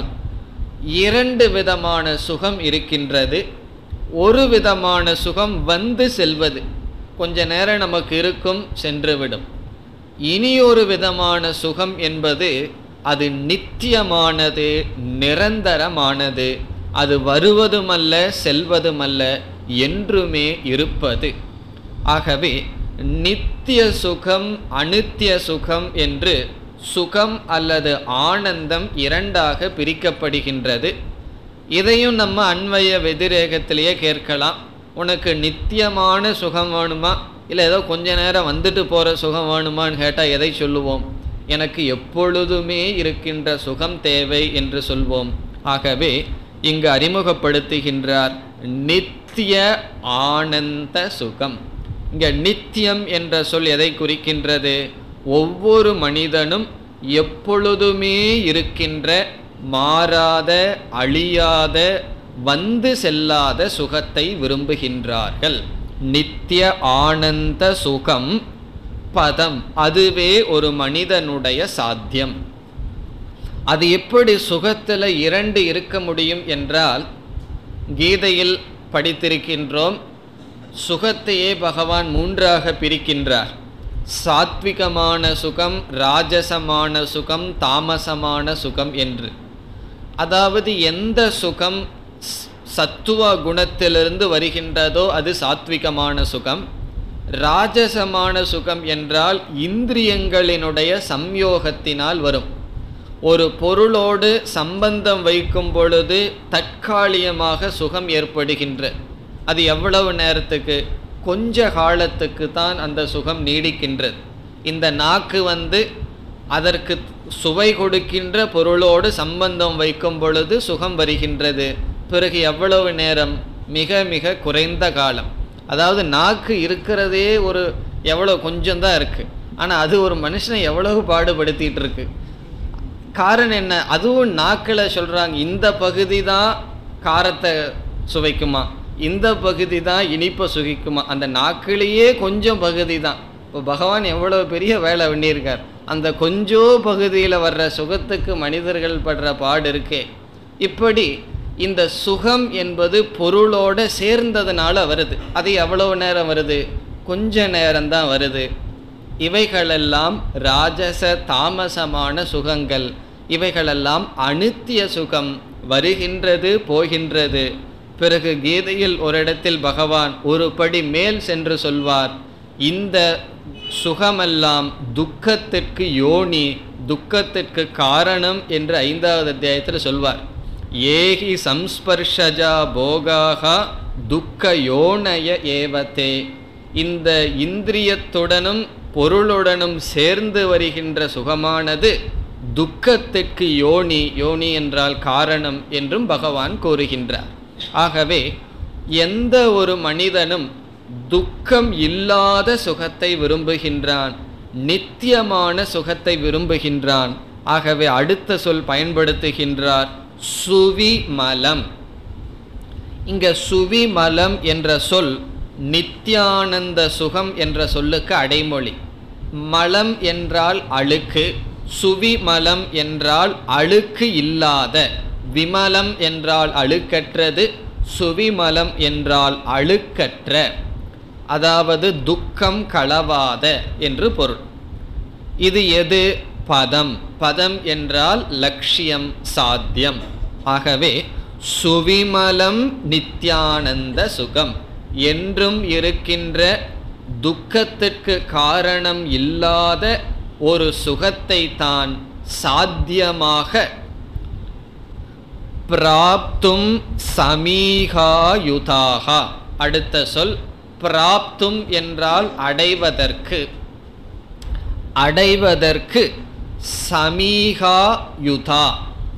இரண்டு விதமான சுகம் இருக்கின்றது. ஒரு விதமான சுகம் வந்து செல்வது, கொஞ்ச நேரம் நமக்கு இருக்கும், சென்றுவிடும். இனி ஒரு விதமான சுகம் என்பது அது நித்தியமானது, நிரந்தரமானது, அது வருவதுமல்ல செல்வதுமல்ல, என்றுமே இருப்பது. ஆகவே நித்திய சுகம் அநித்திய சுகம் என்று சுகம் அல்லது ஆனந்தம் இரண்டாக பிரிக்கப்படுகின்றது. இதையும் நம்ம அன்வய வெதிரேகத்திலேயே கேட்கலாம். உனக்கு நித்தியமான சுகம் வேணுமா, இல்லை ஏதோ கொஞ்ச நேரம் வந்துட்டு போகிற சுகம் வேணுமான்னு கேட்டால் எதை சொல்லுவோம்? எனக்கு எப்பொழுதுமே இருக்கின்ற சுகம் தேவை என்று சொல்வோம். ஆகவே இங்கு அறிமுகப்படுத்துகின்றார் நித்திய ஆனந்த சுகம். இங்கே நித்தியம் என்ற சொல் எதை குறிக்கின்றது? ஒவ்வொரு மனிதனும் எப்பொழுதுமே இருக்கின்ற மாறாத அழியாத வந்து செல்லாத சுகத்தை விரும்புகின்றார்கள். நித்திய ஆனந்த சுகம் பதம், அதுவே ஒரு மனிதனுடைய சாத்தியம். அது எப்படி சுகத்தில் இரண்டு இருக்க முடியும் என்றால், கீதையில் படித்திருக்கின்றோம், சுகத்தையே பகவான் மூன்றாக பிரிக்கின்றார். சாத்விகமான சுகம், ராஜசமான சுகம், தாமசமான சுகம் என்று. அதாவது எந்த சுகம் சத்துவ குணத்திலிருந்து வருகின்றதோ அது சாத்விகமான சுகம். ராஜசமான சுகம் என்றால் இந்திரியங்களினுடைய சம்யோகத்தினால் வரும். ஒரு பொருளோடு சம்பந்தம் வைக்கும் பொழுது தற்காலிகமாக சுகம் ஏற்படுகின்ற, அது எவ்வளவு நேரத்துக்கு? கொஞ்ச காலத்துக்கு தான் அந்த சுகம் நீடிக்கின்றது. இந்த நாக்கு வந்து அதற்கு சுவை கொடுக்கின்ற பொருளோடு சம்பந்தம் வைக்கும் பொழுது சுகம் வருகின்றது. பிறகு எவ்வளவு நேரம்? மிக மிக குறைந்த காலம். அதாவது நாக்கு இருக்கிறதே ஒரு எவ்வளோ கொஞ்சம்தான் இருக்குது, ஆனால் அது ஒரு மனுஷனை எவ்வளவு பாடுபடுத்திகிட்டு இருக்கு. காரணம் என்ன? அதுவும் நாக்கில் சொல்கிறாங்க, இந்த பகுதி தான் காரத்தை சுவைக்குமா, இந்த பகுதி தான் இனிப்பை சுகிக்குமா. அந்த நாக்கிலேயே கொஞ்சம் பகுதி தான். இப்போ பகவான் எவ்வளோ பெரிய வேலை பண்ணியிருக்கார். அந்த கொஞ்சம் பகுதியில் வர்ற சுகத்துக்கு மனிதர்கள் படுற பாடு இருக்கே. இப்படி இந்த சுகம் என்பது பொருளோடு சேர்ந்ததுனால வருது. அது எவ்வளவு நேரம் வருது? கொஞ்ச நேரம்தான் வருது. இவைகளெல்லாம் ராஜச தாமசமான சுகங்கள். இவைகளெல்லாம் அநித்திய சுகம், வருகின்றது போகின்றது. பிறகு கீதையில் ஒரு இடத்தில் பகவான் ஒரு படி மேல் சென்று சொல்வார், இந்த சுகமெல்லாம் துக்கத்திற்கு யோனி, துக்கத்திற்கு காரணம் என்று ஐந்தாவது அத்தியாயத்தில் சொல்வார். ஏகி சம்ஸ்பர்ஷஜா போகாகா துக்க யோனய ஏவத்தே. இந்த இந்திரியத்துடனும் பொருளுடனும் சேர்ந்து வருகின்ற சுகமானது துக்கத்திற்கு யோனி, யோனி என்றால் காரணம் என்றும் பகவான் கூறுகின்றார். ஆகவே எந்த ஒரு மனிதனும் துக்கம் இல்லாத சுகத்தை விரும்புகின்றான், நித்தியமான சுகத்தை விரும்புகின்றான். ஆகவே அடுத்த சொல் பயன்படுத்துகின்றார், சுவிமலம். இங்க சுவிமலம் என்ற சொல் நித்யானந்த சுகம் என்ற சொல்லுக்கு அடைமொழி. மலம் என்றால் அழுக்கு, சுவிமலம் என்றால் அழுக்கு இல்லாத, விமலம் என்றால் அழுக்கற்றது, சுவிமலம் என்றால் அழுக்கற்ற, அதாவது துக்கம் களவாத என்று பொருள். இது எது? பதம். பதம் என்றால் லட்சியம், சாத்தியம். ஆகவே சுவிமலம் நித்யானந்த சுகம், என்றும் இருக்கின்ற துக்கத்திற்கு காரணம் இல்லாத ஒரு சுகத்தை தான் சாத்தியமாக பிராப்தும் சமீகாயுதாக. அடுத்த சொல் பிராப்தும் என்றால் அடைவதற்கு, அடைவதற்கு சமீகாயுதா.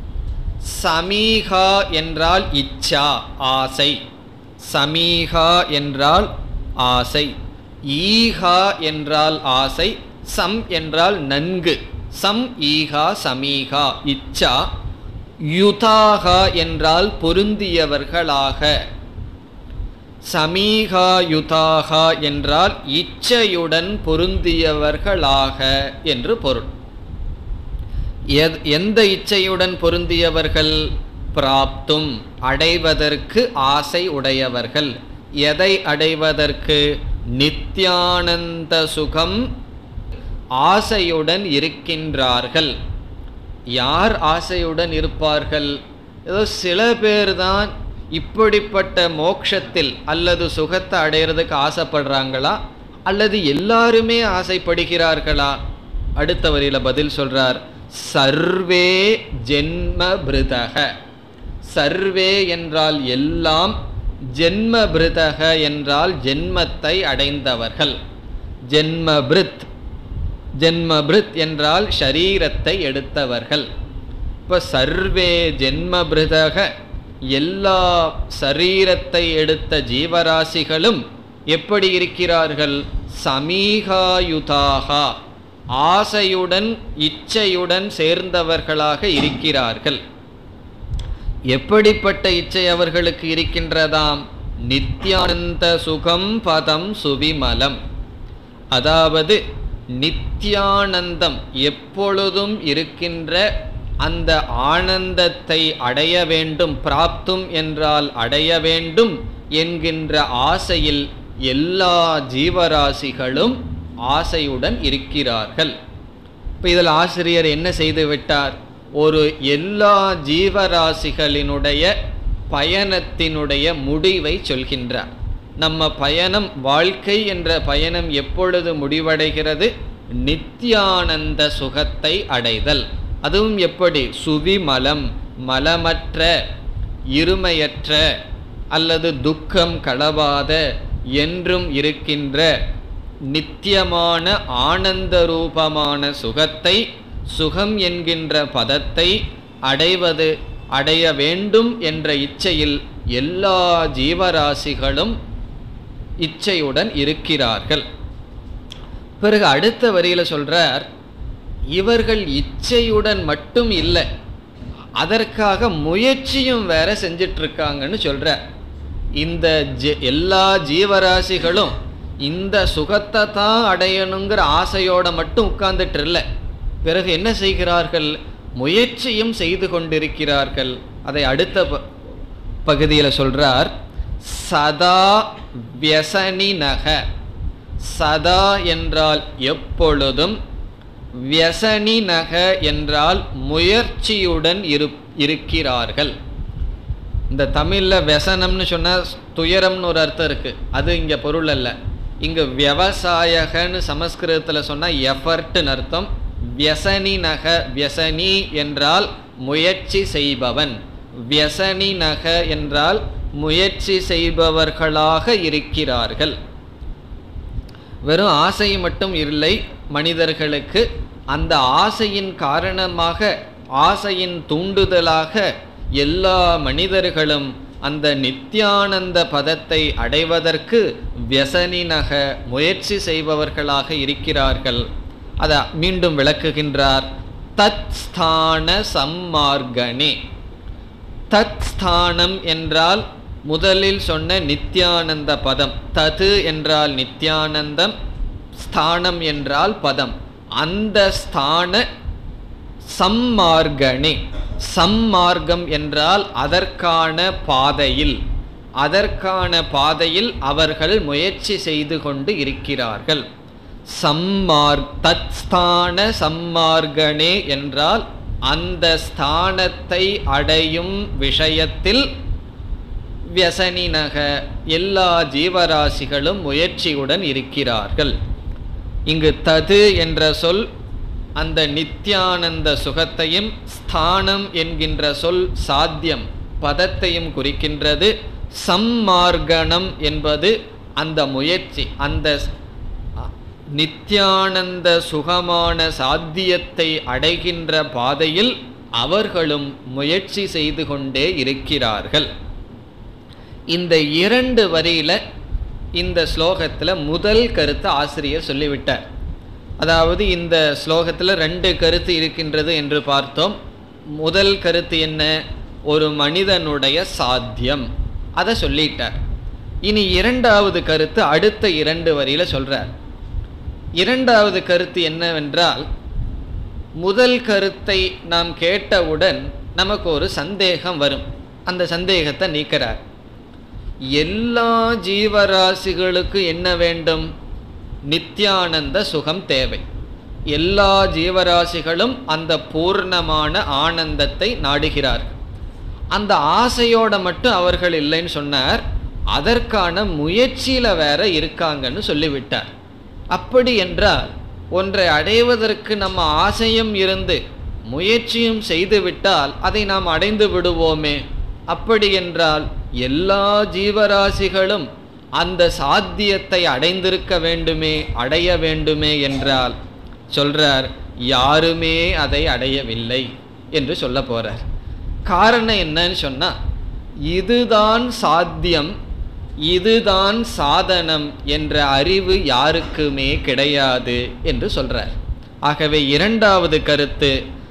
சமீகா என்றால் இச்சா, ஆசை. சமீகா என்றால் ஆசை, ஈகா என்றால் ஆசை, சம் என்றால் நன்கு. சம் ஈகா சமீகா இச்சா. யுதாகா என்றால் பொருந்தியவர்களாக. சமீகாயுதாகா என்றால் இச்சையுடன் பொருந்தியவர்களாக என்று பொருள். எந்த இச்சையுடன் பொருந்தியவர்கள்? பிராப்தும் அடைவதற்கு ஆசை உடையவர்கள். எதை அடைவதற்கு? நித்யானந்த சுகம் ஆசையுடன் இருக்கின்றார்கள். யார் ஆசையுடன் இருப்பார்கள்? ஏதோ சில பேர் தான் இப்படிப்பட்ட மோட்சத்தில் அல்லது சுகத்தை அடையிறதுக்கு ஆசைப்படுறாங்களா, அல்லது எல்லாருமே ஆசைப்படுகிறார்களா? அடுத்த வரியில பதில் சொல்றார், சர்வே ஜென்ம பிருதக. சர்வே என்றால் எல்லாம், ஜென்ம பிருதக என்றால் ஜென்மத்தை அடைந்தவர்கள். ஜென்மபிருத், ஜென்மபிருத் என்றால் ஷரீரத்தை எடுத்தவர்கள். இப்போ சர்வே ஜென்மபிருதக, எல்லா சரீரத்தை எடுத்த ஜீவராசிகளும் எப்படி இருக்கிறார்கள்? சமீகாயுதாகா, ஆசையுடன் இச்சையுடன் சேர்ந்தவர்களாக இருக்கிறார்கள். எப்படிப்பட்ட இச்சை அவர்களுக்கு இருக்கின்றதாம்? நித்யானந்த சுகம் பதம் சுவிமலம். அதாவது நித்யானந்தம், எப்பொழுதும் இருக்கின்ற அந்த ஆனந்தத்தை அடைய வேண்டும். பிராப்தும் என்றால் அடைய வேண்டும் என்கின்ற ஆசையில் எல்லா ஜீவராசிகளும் ஆசையுடன் இருக்கிறார்கள். இப்போ இதில் ஆசிரியர் என்ன செய்து விட்டார்? ஒரு எல்லா ஜீவராசிகளினுடைய பயணத்தினுடைய முடிவை சொல்கின்றார். நம்ம பயணம், வாழ்க்கை என்ற பயணம் எப்பொழுது முடிவடைகிறது? நித்யானந்த சுகத்தை அடைதல். அதுவும் எப்படி? சுவிமலம், மலமற்ற, இருமையற்ற அல்லது துக்கம் களவாத, என்றும் இருக்கின்ற நித்தியமான ஆனந்த ரூபமான சுகத்தை, சுகம் என்கின்ற பதத்தை அடைவது, அடைய வேண்டும் என்ற இச்சையில் எல்லா ஜீவராசிகளும் இச்சையுடன் இருக்கிறார்கள். பிறகு அடுத்த வரியில சொல்றார், இவர்கள் இச்சையுடன் மட்டும் இல்லை, அதற்காக முயற்சியும் வேற செஞ்சிட்டு இருக்காங்கன்னு சொல்ற. இந்த எல்லா ஜீவராசிகளும் இந்த சுகத்தை தான் அடையணுங்கிற ஆசையோட மட்டும் உட்கார்ந்துட்டு இல்லை, பிறகு என்ன செய்கிறார்கள்? முயற்சியும் செய்து கொண்டிருக்கிறார்கள். அதை அடுத்த பகுதியில் சொல்றார், சதா வியசனினக. சதா என்றால் எப்பொழுதும், வியசனினக என்றால் முயற்சியுடன் இரு இருக்கிறார்கள். இந்த தமிழில் வியசனம்னு சொன்னால் துயரம்னு ஒரு அர்த்தம் இருக்குது, அது இங்கே பொருள் அல்ல. இங்கு விவசாயகன்னு சமஸ்கிருதத்தில் சொன்னால் எஃபர்ட்னு அர்த்தம். வியசனினக, வியசனி என்றால் முயற்சி செய்பவன், வியசனினக என்றால் முயற்சி செய்பவர்களாக இருக்கிறார்கள். வெறும் ஆசை மட்டும் இல்லை மனிதர்களுக்கு, அந்த ஆசையின் காரணமாக, ஆசையின் தூண்டுதலாக எல்லா மனிதர்களும் அந்த நித்யானந்த பதத்தை அடைவதற்கு வியசனினக முயற்சி செய்பவர்களாக இருக்கிறார்கள். அதை மீண்டும் விளக்குகின்றார். தத் ஸ்தான சம்மார்கணே. தத் ஸ்தானம் என்றால் முதலில் சொன்ன நித்யானந்த பதம். தது என்றால் நித்யானந்தம், ஸ்தானம் என்றால் பதம். அந்த ஸ்தான சம்மார்கணே. சம்மார்க்கம் என்றால் அதற்கான பாதையில், அதற்கான பாதையில் அவர்கள் முயற்சி செய்து கொண்டு இருக்கிறார்கள். சம்மார் தத் ஸ்தான சம்மார்கணே என்றால் அந்த ஸ்தானத்தை அடையும் விஷயத்தில் வியசனினக எல்லா ஜீவராசிகளும் முயற்சியுடன் இருக்கிறார்கள். இங்கு தது என்ற சொல் அந்த நித்யானந்த சுகத்தையும், ஸ்தானம் என்கின்ற சொல் சாத்தியம் பதத்தையும் குறிக்கின்றது. சம்மார்கணம் என்பது அந்த முயற்சி, அந்த நித்யானந்த சுகமான சாத்தியத்தை அடைகின்ற பாதையில் அவர்களும் முயற்சி செய்து கொண்டே இருக்கிறார்கள். இந்த இரண்டு வரியில இந்த ஸ்லோகத்தில் முதல் கருத்தை ஆசிரியர் சொல்லிவிட்டார். அதாவது இந்த ஸ்லோகத்தில் ரெண்டு கருத்து இருக்கின்றது என்று பார்த்தோம். முதல் கருத்து என்ன? ஒரு மனிதனுடைய சாத்தியம், அதை சொல்லிட்டார். இனி இரண்டாவது கருத்து அடுத்த இரண்டு வரியில சொல்றார். இரண்டாவது கருத்து என்னவென்றால், முதல் கருத்தை நாம் கேட்டவுடன் நமக்கு ஒரு சந்தேகம் வரும். அந்த சந்தேகத்தை நீக்கிறார். எல்லா ஜீவராசிகளுக்கு என்ன வேண்டும்? நித்யானந்த சுகம் தேவை. எல்லா ஜீவராசிகளும் அந்த பூர்ணமான ஆனந்தத்தை நாடுகிறார்கள். அந்த ஆசையோட மட்டும் அவர்கள் இல்லைன்னு சொன்னார், அதற்கான முயற்சியில வேற இருக்காங்கன்னு சொல்லிவிட்டார். அப்படி என்றால் ஒன்றை அடைவதற்கு நம்ம ஆசையும் இருந்து முயற்சியும் செய்து விட்டால் அதை நாம் அடைந்து விடுவோமே. அப்படி என்றால் எல்லா ஜீவராசிகளும் அந்த சாத்தியத்தை அடைந்திருக்க வேண்டுமே, அடைய வேண்டுமே என்றால் சொல்றார், யாருமே அதை அடையவில்லை என்று சொல்ல போறார். காரணம் என்னன்னு சொன்னா, இதுதான் சாத்தியம், இதுதான் சாதனம் என்ற அறிவு யாருக்குமே கிடையாது என்று சொல்றார். ஆகவே இரண்டாவது கருத்து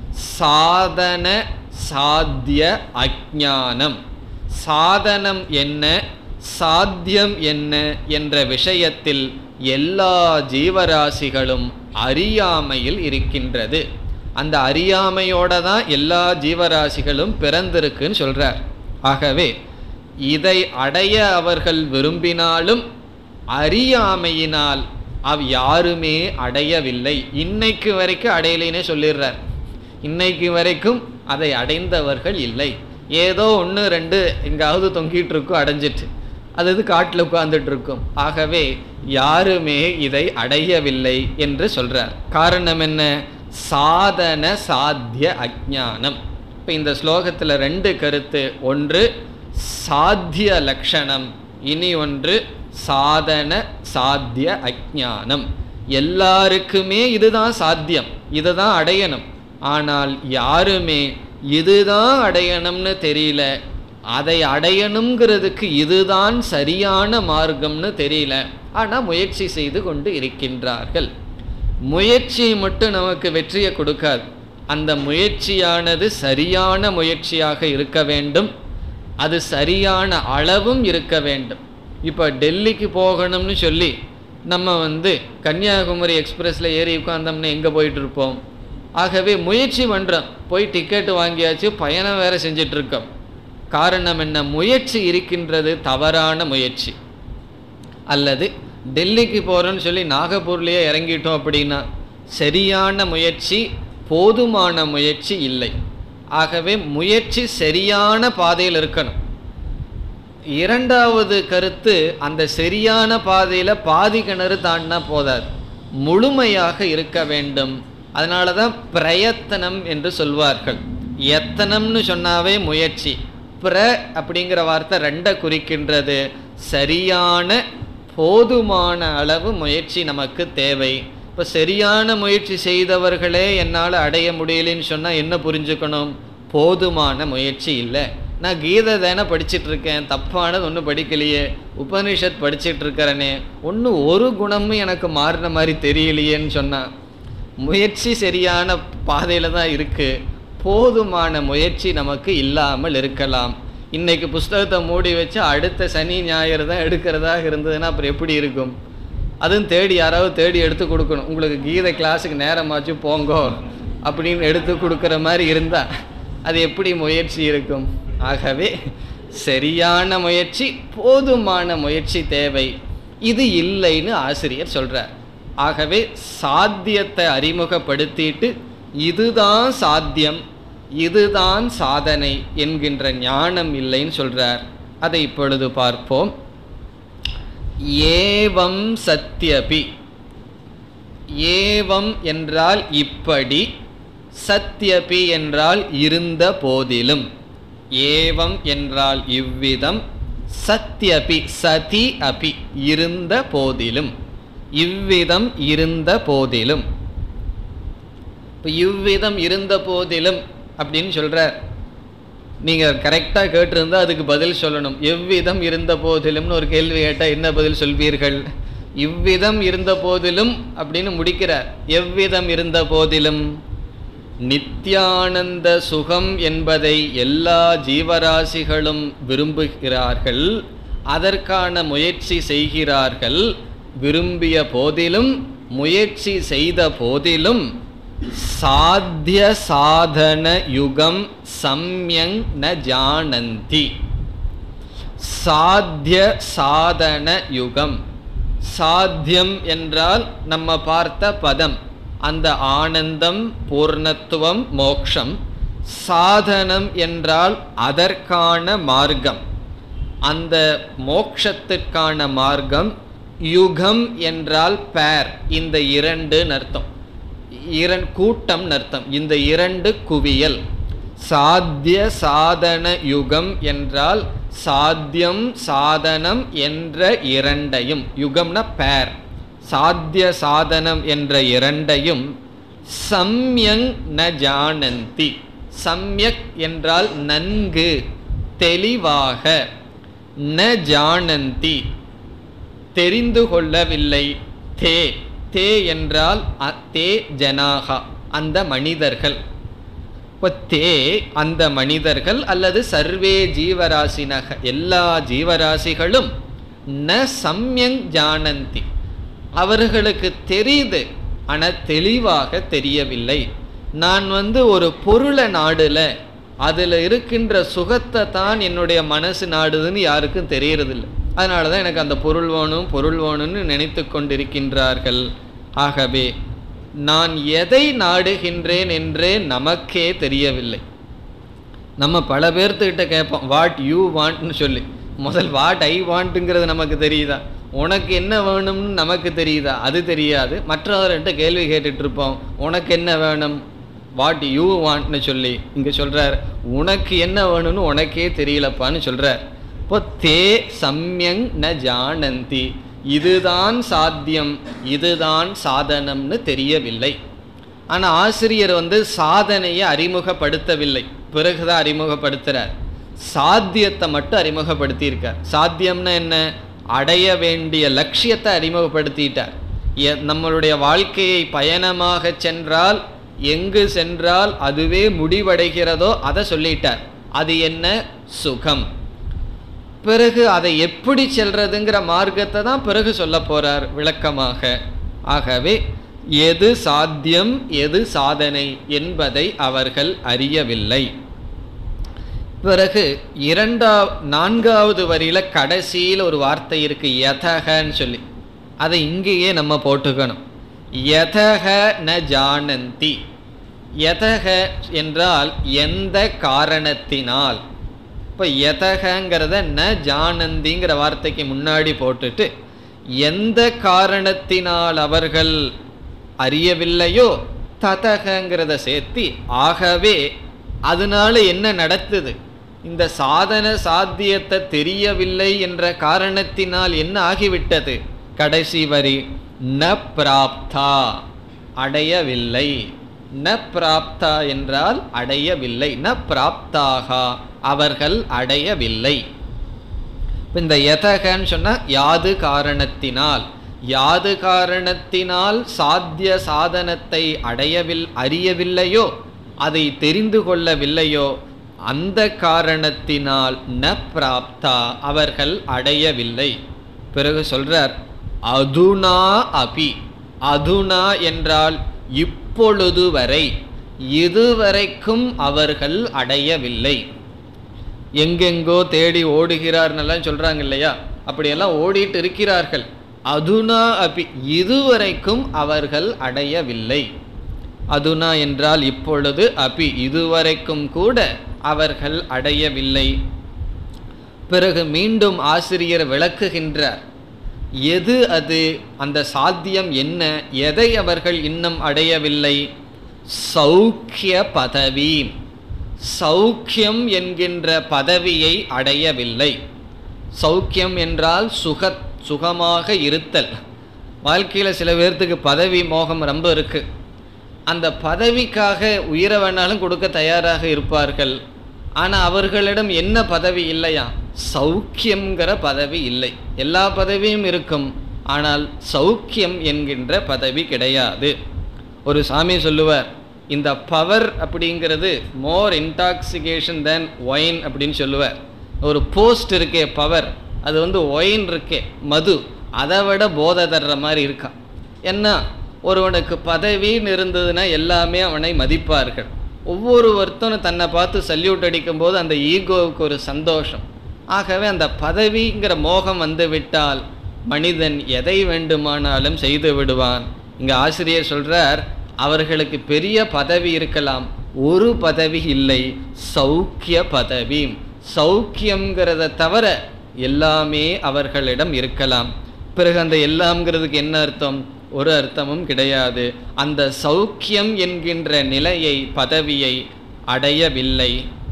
சாதன சாத்திய அஞ்ஞானம். சாதனம் என்ன, சாத்தியம் என்ன என்ற விஷயத்தில் எல்லா ஜீவராசிகளும் அறியாமையில் இருக்கின்றது. அந்த அறியாமையோட தான் எல்லா ஜீவராசிகளும் பிறந்திருக்குன்னு சொல்றார். ஆகவே இதை அடைய அவர்கள் விரும்பினாலும் அறியாமையினால் அவ் யாருமே அடையவில்லை. இன்னைக்கு வரைக்கும் அடையலைன்னே சொல்லிடுறார். இன்னைக்கு வரைக்கும் அதை அடைந்தவர்கள் இல்லை. ஏதோ ஒன்று ரெண்டு எங்காவது தொங்கிட்டு இருக்கும், அடைஞ்சிட்டு அது இது காட்டில் உட்கார்ந்துட்டு இருக்கும். ஆகவே யாருமே இதை அடையவில்லை என்று சொல்றார். காரணம் என்ன? சாதன சாத்திய அஞ்ஞானம். இப்போ இந்த ஸ்லோகத்தில் ரெண்டு கருத்து, ஒன்று சாத்திய லட்சணம், இனி ஒன்று சாதன சாத்திய அஞ்ஞானம். எல்லாருக்குமே இதுதான் சாத்தியம், இதுதான் அடையணும். ஆனால் யாருமே இதுதான் அடையணும்னு தெரியல, அதை அடையணுங்கிறதுக்கு இதுதான் சரியான மார்க்கம்னு தெரியல. ஆனால் முயற்சி செய்து கொண்டு இருக்கின்றார்கள். முயற்சி மட்டும் நமக்கு வெற்றியை கொடுக்காது. அந்த முயற்சியானது சரியான முயற்சியாக இருக்க வேண்டும், அது சரியான அளவும் இருக்க வேண்டும். இப்போ டெல்லிக்கு போகணும்னு சொல்லி நம்ம வந்து கன்னியாகுமரி எக்ஸ்பிரஸில் ஏறி உட்காந்தோம்னா எங்கே போயிட்டு இருப்போம்? ஆகவே முயற்சி பண்ணுறோம், போய் டிக்கெட்டு வாங்கியாச்சு, பயணம் வேறு செஞ்சிட்ருக்கோம். காரணம் என்ன? முயற்சி இருக்கின்றது, தவறான முயற்சி. அல்லது டெல்லிக்கு போகிறோன்னு சொல்லி நாகப்பூர்லேயே இறங்கிட்டோம் அப்படின்னா சரியான முயற்சி, போதுமான முயற்சி இல்லை. ஆகவே முயற்சி சரியான பாதையில் இருக்கணும். இரண்டாவது கருத்து, அந்த சரியான பாதையில் பாதி கிணறு தாண்டினா போதாது, முழுமையாக இருக்க வேண்டும். அதனால தான் பிரயத்தனம் என்று சொல்வார்கள். எத்தனம்னு சொன்னாவே முயற்சி. பிர அப்படிங்கிற வார்த்தை ரெண்டை குறிக்கின்றது. சரியான போதுமான அளவு முயற்சி நமக்கு தேவை. இப்போ சரியான முயற்சி செய்தவர்களே என்னால் அடைய முடியலன்னு சொன்னால் என்ன புரிஞ்சுக்கணும்? போதுமான முயற்சி இல்லை. நான் கீதை தானே படிச்சுட்டு இருக்கேன், தப்பானது ஒன்றும் படிக்கலையே, உபனிஷத் படிச்சுட்டு இருக்கிறேனே, ஒன்றும் ஒரு குணமும் எனக்கு மாறின மாதிரி தெரியலையேன்னு சொன்னான். முயற்சி சரியான பாதையில் தான் இருக்குது, போதுமான முயற்சி நமக்கு இல்லாமல் இருக்கலாம். இன்றைக்கி புஸ்தகத்தை மூடி வச்சு அடுத்த சனி ஞாயிறு தான் எடுக்கிறதாக இருந்ததுன்னா அப்புறம் எப்படி இருக்கும்? அதுவும் தேடி யாராவது தேடி எடுத்து கொடுக்கணும். உங்களுக்கு கீதை கிளாஸுக்கு நேரமாச்சு போங்கோ அப்படின்னு எடுத்து கொடுக்குற மாதிரி இருந்தால் அது எப்படி முயற்சி இருக்கும்? ஆகவே சரியான முயற்சி, போதுமான முயற்சி தேவை. இது இல்லைன்னு ஆசிரியர் சொல்கிறார். ஆகவே சாத்தியத்தை அறிமுகப்படுத்திட்டு இதுதான் சாத்தியம், இதுதான் சாதனை என்கின்ற ஞானம் இல்லைன்னு சொல்கிறார். அதை இப்பொழுது பார்ப்போம். ஏவம் சத்யபி, ஏவம் என்றால் இப்படி, சத்யபி என்றால் இருந்த போதிலும். ஏவம் என்றால் இவ்விதம், சத்யபி சதி அபி இருந்த போதிலும், இவ்விதம் இருந்த போதிலும். இப்போ இவ்விதம் இருந்த போதிலும் அப்படின்னு சொல்கிறார். நீங்கள் கரெக்டாக கேட்டிருந்தால் அதுக்கு பதில் சொல்லணும். எவ்விதம் இருந்த போதிலும்னு ஒரு கேள்வி கேட்டால் என்ன பதில் சொல்வீர்கள்? இவ்விதம் இருந்த போதிலும் அப்படின்னு முடிக்கிறார். எவ்விதம் இருந்த போதிலும் நித்யானந்த சுகம் என்பதை எல்லா ஜீவராசிகளும் விரும்புகிறார்கள், அதற்கான முயற்சி செய்கிறார்கள். விரும்பிய போதிலும், முயற்சி செய்த போதிலும், சாத்திய சாதன யுகம் சம்யங் ந ஜானந்தி. சாத்திய சாதன யுகம், சாத்தியம் என்றால் நம்ம பார்த்த பதம், அந்த ஆனந்தம், பூர்ணத்துவம், மோக்ஷம். சாதனம் என்றால் அதற்கான மார்க்கம், அந்த மோக்ஷத்திற்கான மார்க்கம். யுகம் என்றால் பேர், இந்த இரண்டு அர்த்தம், இரண்டு கூட்டம் அர்த்தம், இந்த இரண்டு குவியல். சாத்திய சாதன யுகம் என்றால் சாத்தியம் சாதனம் என்ற இரண்டையும், யுகம்னா பேர், சாத்திய சாதனம் என்ற இரண்டையும் சம்யங் ந ஜானந்தி. சம்யக் என்றால் நன்கு, தெளிவாக. ந ஜானந்தி தெரிந்து கொள்ளவில்லை. தே, தே என்றால் தே ஜனாகா அந்த மனிதர்கள். இப்போ தே அந்த மனிதர்கள் அல்லது சர்வே ஜீவராசினக எல்லா ஜீவராசிகளும் ந சம்யங் ஜானந்தி அவர்களுக்கு தெரியுது, ஆனால் தெளிவாக தெரியவில்லை. நான் வந்து ஒரு பொருளை நாடுல அதில் இருக்கின்ற சுகத்தை தான் என்னுடைய மனசு நாடுதுன்னு யாருக்கும் தெரியறதில்லை. அதனால தான் எனக்கு அந்த பொருள் வேணும் பொருள் வேணும்னு நினைத்து கொண்டிருக்கின்றார்கள். ஆகவே நான் எதை நாடுகின்றேன் என்றே நமக்கே தெரியவில்லை. நம்ம பல பேர்த்துக்கிட்ட கேட்போம் வாட் யூ வாண்ட்னு சொல்லி, முதல் வாட் ஐ வாண்ட்டுங்கிறது நமக்கு தெரியுதா? உனக்கு என்ன வேணும்னு நமக்கு தெரியுதா? அது தெரியாது. மற்றவர்கிட்ட கேள்வி கேட்டுட்டு இருப்போம், உனக்கு என்ன வேணும், வாட் யூ வாண்ட்னு சொல்லி. இங்கே சொல்கிறார் உனக்கு என்ன வேணும்னு உனக்கே தெரியலப்பான்னு சொல்கிறார். இப்போ தே சம்யங் ந ஜானந்தி, இதுதான் சாத்தியம் இதுதான் சாதனம்னு தெரியவில்லை. ஆனால் ஆசிரியர் வந்து சாதனையை அறிமுகப்படுத்தவில்லை, பிறகுதான் அறிமுகப்படுத்துகிறார். சாத்தியத்தை மட்டும் அறிமுகப்படுத்தியிருக்கார். சாத்தியம்னா என்ன? அடைய வேண்டிய லட்சியத்தை அறிமுகப்படுத்திட்டார். நம்மளுடைய வாழ்க்கையை பயணமாக சென்றால் எங்கு சென்றால் அதுவே முடிவடைகிறதோ அதை சொல்லிட்டார். அது என்ன? சுகம். பிறகு அதை எப்படி செல்றதுங்கிற மார்க்கத்தை தான் பிறகு சொல்ல போறார் விளக்கமாக. ஆகவே எது சாத்தியம் எது சாதனை என்பதை அவர்கள் அறியவில்லை. பிறகு இரண்டா நான்காவது வரியில கடைசியில் ஒரு வார்த்தை இருக்கு, யதகன்னு சொல்லி. அதை இங்கேயே நம்ம போட்டுக்கணும். யதக ந ஜானந்தி. யதக என்றால் எந்த காரணத்தினால். இப்போ யதகங்கிறத ந ஜானந்திங்கிற வார்த்தைக்கு முன்னாடி போட்டுட்டு எந்த காரணத்தினால் அவர்கள் அறியவில்லையோ ததகங்கிறத சேர்த்தி, ஆகவே அதனால என்ன நடத்துது, இந்த சாதன சாத்தியத்தை தெரியவில்லை என்ற காரணத்தினால் என்ன ஆகிவிட்டது? கடைசி வரி ந பிராப்தா, அடையவில்லை. ந பிராப்தா என்றால் அடையவில்லை, ந பிராப்தாக அவர்கள் அடையவில்லை. இந்த யதகன்னு சொன்னா யாது காரணத்தினால், யாது காரணத்தினால் சாத்திய சாதனத்தை அடையவில் அறியவில்லையோ, அதை தெரிந்து கொள்ளவில்லையோ, அந்த காரணத்தினால் ந பிராப்தா அவர்கள் அடையவில்லை. பிறகு சொல்றார் அதுனா அபி. அதுனா என்றால் இப்பொழுது வரை, இதுவரைக்கும் அவர்கள் அடையவில்லை. எங்கெங்கோ தேடி ஓடுகிறார்னெல்லாம் சொல்றாங்க இல்லையா, அப்படியெல்லாம் ஓடிட்டு இருக்கிறார்கள். அதுனா அபி இதுவரைக்கும் அவர்கள் அடையவில்லை. அதுனா என்றால் இப்பொழுது, அபி இதுவரைக்கும் கூட அவர்கள் அடையவில்லை. பிறகு மீண்டும் ஆசிரியர் விளக்குகின்றார். எது அது, அந்த சாத்தியம் என்ன, எதை அவர்கள் இன்னும் அடையவில்லை? சௌக்கிய பதவி, சௌக்கியம் என்கின்ற பதவியை அடையவில்லை. சௌக்கியம் என்றால் சுக சுகமாக இருத்தல். வாழ்க்கையில் சில பேர்த்துக்கு பதவி மோகம் ரொம்ப இருக்கு. அந்த பதவிக்காக உயிரை வேணாலும் கொடுக்க தயாராக இருப்பார்கள். ஆனால் அவர்களிடம் என்ன பதவி இல்லையா? சௌக்கியங்கிற பதவி இல்லை. எல்லா பதவியும் இருக்கும், ஆனால் சௌக்கியம் என்கின்ற பதவி கிடையாது. ஒரு சாமி சொல்லுவார், இந்த பவர் அப்படிங்கிறது மோர் இன்டாக்சிகேஷன் தேன் ஒயின் அப்படின்னு சொல்லுவார். ஒரு போஸ்ட் இருக்கே பவர், அது வந்து ஒயின் இருக்கே மது, அதை விட போதை தர்ற மாதிரி இருக்கான். என்ன, ஒருவனுக்கு பதவின்னு இருந்ததுன்னா எல்லாமே அவனை மதிப்பார்கள். ஒவ்வொருவர்த்தனும் தன்னை பார்த்து சல்யூட் அடிக்கும்போது அந்த ஈகோவுக்கு ஒரு சந்தோஷம். ஆகவே அந்த பதவிங்கிற மோகம் வந்து விட்டால் மனிதன் எதை வேண்டுமானாலும் செய்து விடுவான். இங்கே ஆசிரியர் சொல்றார், அவர்களுக்கு பெரிய பதவி இருக்கலாம், ஒரு பதவி இல்லை, சௌக்கிய பதவி. சௌக்கியங்கிறத தவிர எல்லாமே அவர்களிடம் இருக்கலாம். பிறகு அந்த எல்லாம்ங்கிறதுக்கு என்ன அர்த்தம்? ஒரு அர்த்தமும் கிடையாது. அந்த சௌக்கியம் என்கின்ற நிலையை, பதவியை அடையவில்லை.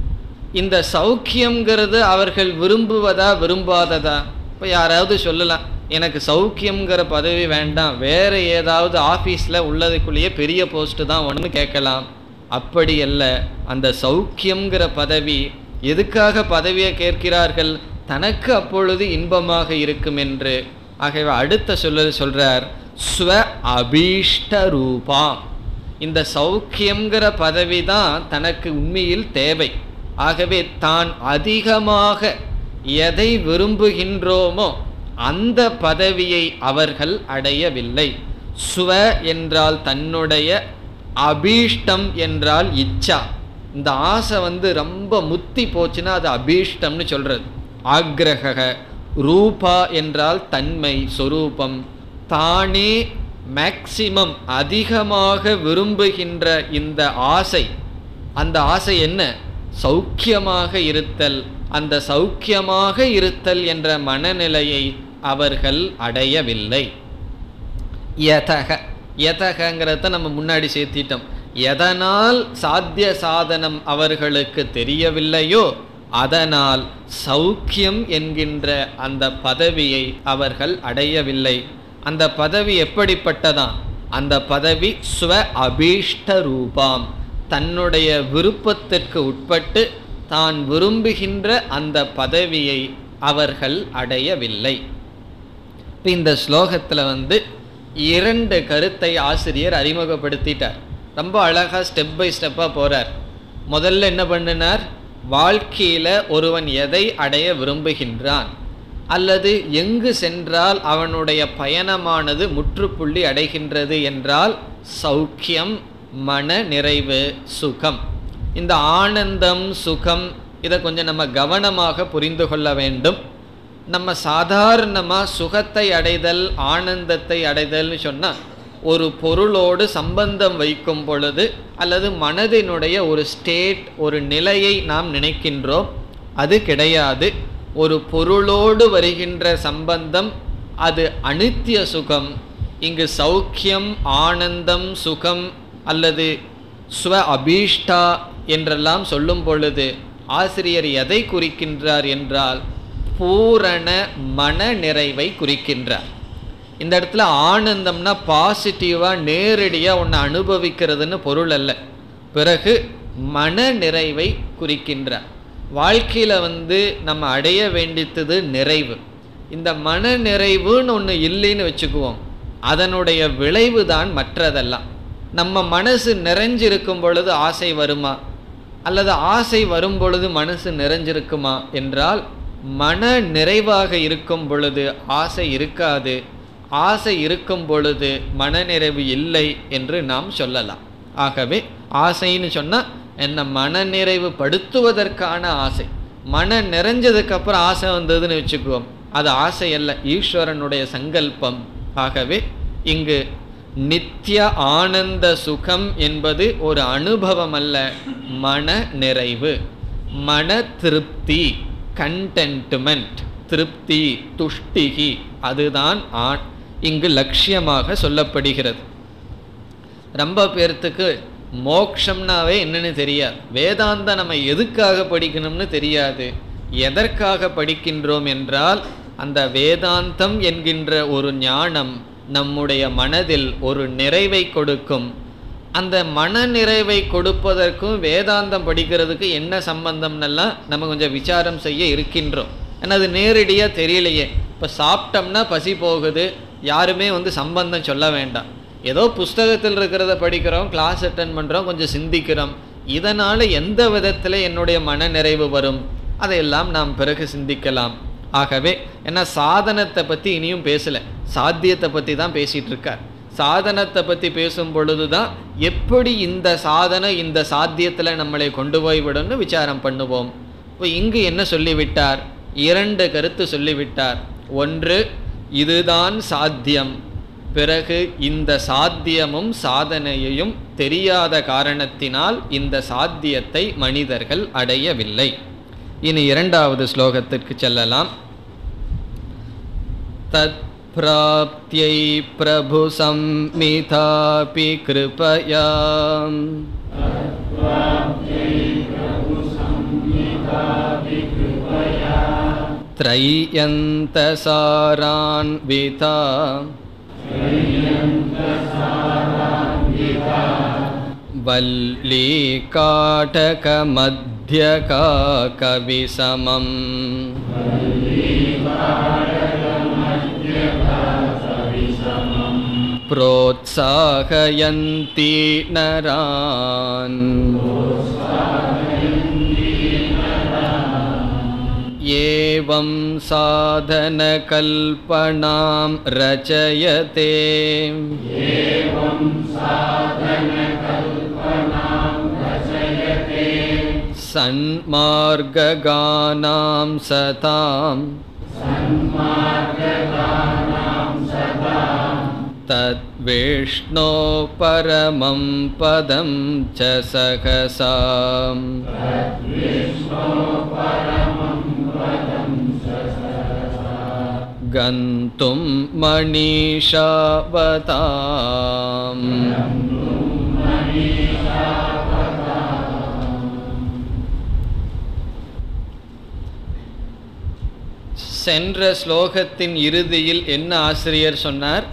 இந்த சௌக்கியங்கிறது அவர்கள் விரும்புவதா விரும்பாததா? இப்போ யாராவது சொல்லலாம், எனக்கு சௌக்கியங்கிற பதவி வேண்டாம், வேறு ஏதாவது ஆஃபீஸில் உள்ளதுக்குள்ளேயே பெரிய போஸ்ட்டு தான் ஒன்று கேட்கலாம். அப்படி அல்ல. அந்த சௌக்கியங்கிற பதவி எதுக்காக பதவியை கேட்கிறார்கள்? தனக்கு அப்பொழுது இன்பமாக இருக்கும் என்று. ஆகவே அடுத்த சொல்ல சொல்றார், ஸ்வ அபீஷ்ட ரூபா. இந்த சௌக்கியங்கிற பதவி தான் தனக்கு உண்மையில் தேவை. ஆகவே தான் அதிகமாக எதை விரும்புகின்றோமோ அந்த பதவியை அவர்கள் அடையவில்லை. ஸ்வ என்றால் தன்னுடைய, அபீஷ்டம் என்றால் இச்சா. இந்த ஆசை வந்து ரொம்ப முத்தி போச்சுன்னா அது அபீஷ்டம்னு சொல்றது. ஆக்ரக. ரூபா என்றால் தன்மை, சொரூபம். தானே மேக்சிமம் அதிகமாக விரும்புகின்ற இந்த ஆசை, அந்த ஆசை என்ன? சௌக்கியமாக இருத்தல். அந்த சௌக்கியமாக இருத்தல் என்ற மனநிலையை அவர்கள் அடையவில்லை. யதக, யதகங்கிறத நம்ம முன்னாடி சேர்த்திட்டோம். எதனால் சாத்திய சாதனம் அவர்களுக்கு தெரியவில்லையோ அதனால் சௌக்கியம் என்கின்ற அந்த பதவியை அவர்கள் அடையவில்லை. அந்த பதவி எப்படிப்பட்டதான்? அந்த பதவி ஸ்வ அபீஷ்ட ரூபாம், தன்னுடைய விருப்பத்திற்கு உட்பட்டு தான் விரும்புகின்ற அந்த பதவியை அவர்கள் அடையவில்லை. இந்த ஸ்லோகத்தில் வந்து இரண்டு கருத்தை ஆசிரியர் அறிமுகப்படுத்திட்டார். ரொம்ப அழகாக ஸ்டெப் பை ஸ்டெப்பாக போகிறார். முதல்ல என்ன பண்ணினார்? வாழ்க்கையில் ஒருவன் எதை அடைய விரும்புகின்றான் அல்லது எங்கு சென்றால் அவனுடைய பயணமானது முற்றுப்புள்ளி அடைகின்றது என்றால் சௌக்கியம், மன நிறைவு, சுகம். இந்த ஆனந்தம், சுகம் இதை கொஞ்சம் நம்ம கவனமாக புரிந்து கொள்ள வேண்டும். நம்ம சாதாரணமாக சுகத்தை அடைதல், ஆனந்தத்தை அடைதல்னு சொன்னால் ஒரு பொருளோடு சம்பந்தம் வைக்கும் பொழுது அல்லது மனதினுடைய ஒரு ஸ்டேட், ஒரு நிலையை நாம் நினைக்கின்றோம். அது கிடையாது. ஒரு பொருளோடு வருகின்ற சம்பந்தம் அது அனித்திய சுகம். இங்கு சௌக்கியம், ஆனந்தம், சுகம் அல்லது ஸ்வ அபீஷ்டா என்றெல்லாம் சொல்லும் பொழுது ஆசிரியர் எதை குறிக்கின்றார் என்றால் பூரண மன நிறைவை குறிக்கின்றார். இந்த இடத்துல ஆனந்தம்னா பாசிட்டிவாக நேரடியாக ஒன்று அனுபவிக்கிறதுன்னு பொருள் அல்ல. பிறகு மன நிறைவை குறிக்கின்றார். வாழ்க்கையில் வந்து நம்ம அடைய வேண்டியது நிறைவு. இந்த மன நிறைவுன்னு ஒன்று இல்லைன்னு வச்சுக்குவோம், அதனுடைய விளைவு தான் மற்றதெல்லாம். நம்ம மனசு நிறைஞ்சிருக்கும் பொழுது ஆசை வருமா, அல்லது ஆசை வரும் பொழுது மனசு நிறைஞ்சிருக்குமா என்றால், மன நிறைவாக இருக்கும் பொழுது ஆசை இருக்காது, ஆசை இருக்கும் பொழுது மனநிறைவு இல்லை என்று நாம் சொல்லலாம். ஆகவே ஆசைன்னு சொன்னால் என்ன, மனநிறைவு படுத்துவதற்கான ஆசை. மன நிறைஞ்சதுக்கப்புறம் ஆசை வந்ததுன்னு வச்சுக்குவோம், அது ஆசை அல்ல, ஈஸ்வரனுடைய சங்கல்பம். ஆகவே இங்கு நித்திய ஆனந்த சுகம் என்பது ஒரு அனுபவம் அல்ல, மன நிறைவு, மன திருப்தி, கண்டென்ட்மெண்ட், திருப்தி, துஷ்டிகி, அதுதான் ஆண் இங்கு லட்சியமாக சொல்லப்படுகிறது. ரொம்ப பேர்த்துக்கு மோக்ஷம்னாவே என்னன்னு தெரியாது, வேதாந்தம் நம்ம எதுக்காக படிக்கணும்னு தெரியாது. எதற்காக படிக்கின்றோம் என்றால், அந்த வேதாந்தம் என்கின்ற ஒரு ஞானம் நம்முடைய மனதில் ஒரு நிறைவை கொடுக்கும். அந்த மன நிறைவை கொடுப்பதற்கும் வேதாந்தம் படிக்கிறதுக்கு என்ன சம்பந்தம்னெல்லாம் நம்ம கொஞ்சம் விசாரம் செய்ய இருக்கின்றோம். ஏன்னா அது நேரடியாக தெரியலையே. இப்போ சாப்பிட்டோம்னா பசி போகுது, யாருமே வந்து சம்பந்தம் சொல்ல வேண்டாம். ஏதோ புஸ்தகத்தில் இருக்கிறத படிக்கிறோம், கிளாஸ் அட்டன் பண்ணுறோம், கொஞ்சம் சிந்திக்கிறோம். இதனால் எந்த விதத்தில் என்னுடைய மன நிறைவு வரும், அதையெல்லாம் நாம் பிறகு சிந்திக்கலாம். ஆகவே என்ன, சாதனத்தை பற்றி இனியும் பேசலை, சாத்தியத்தை பற்றி தான் பேசிகிட்டு இருக்கார். சாதனத்தை பற்றி பேசும் பொழுது தான் எப்படி இந்த சாதனை இந்த சாத்தியத்தில் நம்மளை கொண்டு போய் விடும்னு விசாரம் பண்ணுவோம். இப்போ இங்கு என்ன சொல்லிவிட்டார், இரண்டு கருத்து சொல்லிவிட்டார். ஒன்று, இதுதான் சாத்தியம். பிறகு இந்த சாத்தியமும் சாதனையையும் தெரியாத காரணத்தினால் இந்த சாத்தியத்தை மனிதர்கள் அடையவில்லை. இனி இரண்டாவது ஸ்லோகத்திற்கு செல்லலாம். தத் பிராப்த்யை பிரபு சம்மிதாபி கிருபயா த்ரையந்த சாரான்விதா வல்லி காடக மத்யகா கவிசமம் प्रोत्साहयन्ति नरान् एवं साधनकल्पनां रचयते सन्मार्गगानां सतां तद्विष्णो परमं पदं च सहसाम् गन्तुं मनीषावताम्. சென்ற ஸ்லோகத்தின் இறுதியில் என்ன ஆசிரியர் சொன்னார்?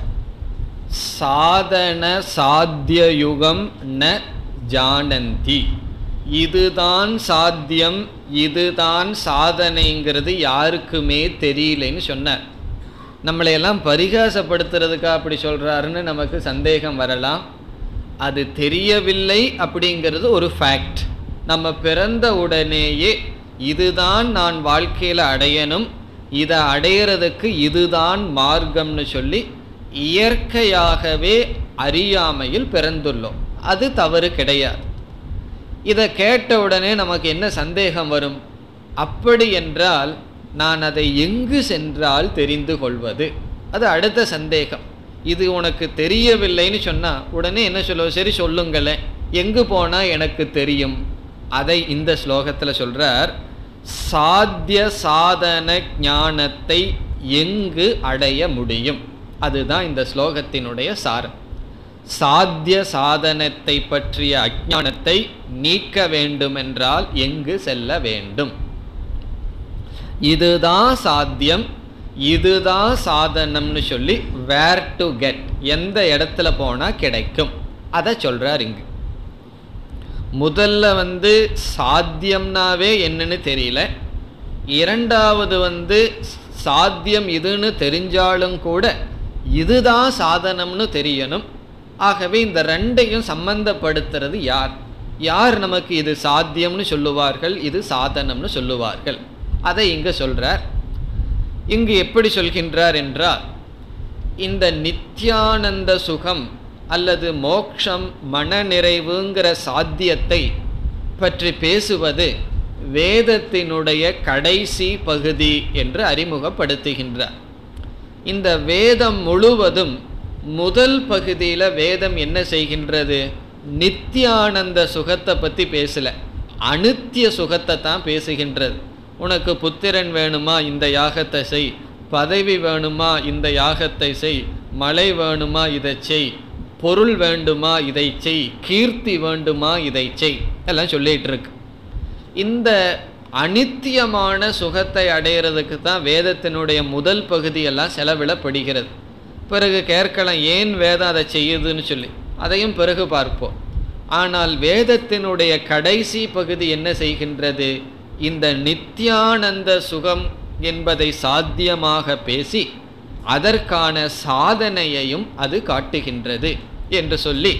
சாதன சாத்திய யுகம் ந ஜானந்தி. இதுதான் சாத்தியம், இதுதான் சாதனைங்கிறது யாருக்குமே தெரியலைன்னு சொன்னார். நம்மளையெல்லாம் பரிகாசப்படுத்துறதுக்கா அப்படி சொல்கிறாருன்னு நமக்கு சந்தேகம் வரலாம். அது தெரியவில்லை அப்படிங்கிறது ஒரு ஃபேக்ட். நம்ம பிறந்த உடனேயே இதுதான் நான் வாழ்க்கையில் அடையணும், இதை அடையிறதுக்கு இதுதான் மார்க்கம்னு சொல்லி இயற்கையாகவே அறியாமையில் பிறந்துள்ளோம். அது தவறு கிடையாது. இதை கேட்ட உடனே நமக்கு என்ன சந்தேகம் வரும்? அப்படி என்றால் நான் அதை எங்கு சென்றால் தெரிந்து கொள்வது? அது அடுத்த சந்தேகம். இது உனக்கு தெரியவில்லைன்னு சொன்னால் உடனே என்ன சொல்லுவோம்? சரி சொல்லுங்களேன், எங்கு போனால் எனக்கு தெரியும்? அதை இந்த ஸ்லோகத்தில் சொல்கிறார். சாத்திய சாதன ஞானத்தை எங்கு அடைய முடியும்? அதுதான் இந்த ஸ்லோகத்தினுடைய சாரம். சாத்திய சாதனத்தை பற்றிய அஞ்ஞானத்தை நீக்க வேண்டுமென்றால் எங்கு செல்ல வேண்டும்? இதுதான் சாத்தியம், இதுதான் சாதனம்னு சொல்லி வேர் டு கெட், எந்த இடத்துல போனால் கிடைக்கும் அதை சொல்கிறார் இங்கு. முதல்ல வந்து சாத்தியம்னாவே என்னன்னு தெரியல, இரண்டாவது வந்து சாத்தியம் இதுன்னு தெரிஞ்சாலும் கூட இதுதான் சாதனம்னு தெரியணும். ஆகவே இந்த ரெண்டையும் சம்பந்தப்படுத்துறது யார்? யார் நமக்கு இது சாத்தியம்னு சொல்லுவார்கள், இது சாதனம்னு சொல்லுவார்கள்? அதை இங்கே சொல்கிறார். இங்கு எப்படி சொல்கின்றார் என்றால், இந்த நித்யானந்த சுகம் அல்லது மோக்ஷம் மனநிறைவுங்கிற சாத்தியத்தை பற்றி பேசுவது வேதத்தினுடைய கடைசி பகுதி என்று அறிமுகப்படுத்துகின்றார். இந்த வேதம் முழுவதும் முதல் பகுதியில் வேதம் என்ன செய்கின்றது? நித்யானந்த சுகத்தை பற்றி பேசல, அனித்திய சுகத்தை தான் பேசுகின்றது. உனக்கு புத்திரன் வேணுமா, இந்த யாகத்தை செய். பதவி வேணுமா, இந்த யாகத்தை செய். மழை வேணுமா, இதை செய். பொருள் வேண்டுமா, இதை செய். கீர்த்தி வேண்டுமா, இதை செய். எல்லாம் சொல்லிகிட்டு இருக்கு. இந்த அனித்தியமான சுகத்தை அடையிறதுக்கு தான் வேதத்தினுடைய முதல் பகுதியெல்லாம் செலவிடப்படுகிறது. பிறகு கேட்கலாம் ஏன் வேதம் அதை செய்யுதுன்னு சொல்லி, அதையும் பிறகு பார்ப்போம். ஆனால் வேதத்தினுடைய கடைசி பகுதி என்ன செய்கின்றது? இந்த நித்யானந்த சுகம் என்பதை சாத்தியமாக பேசி அதற்கான சாதனையையும் அது காட்டுகின்றது என்று சொல்லி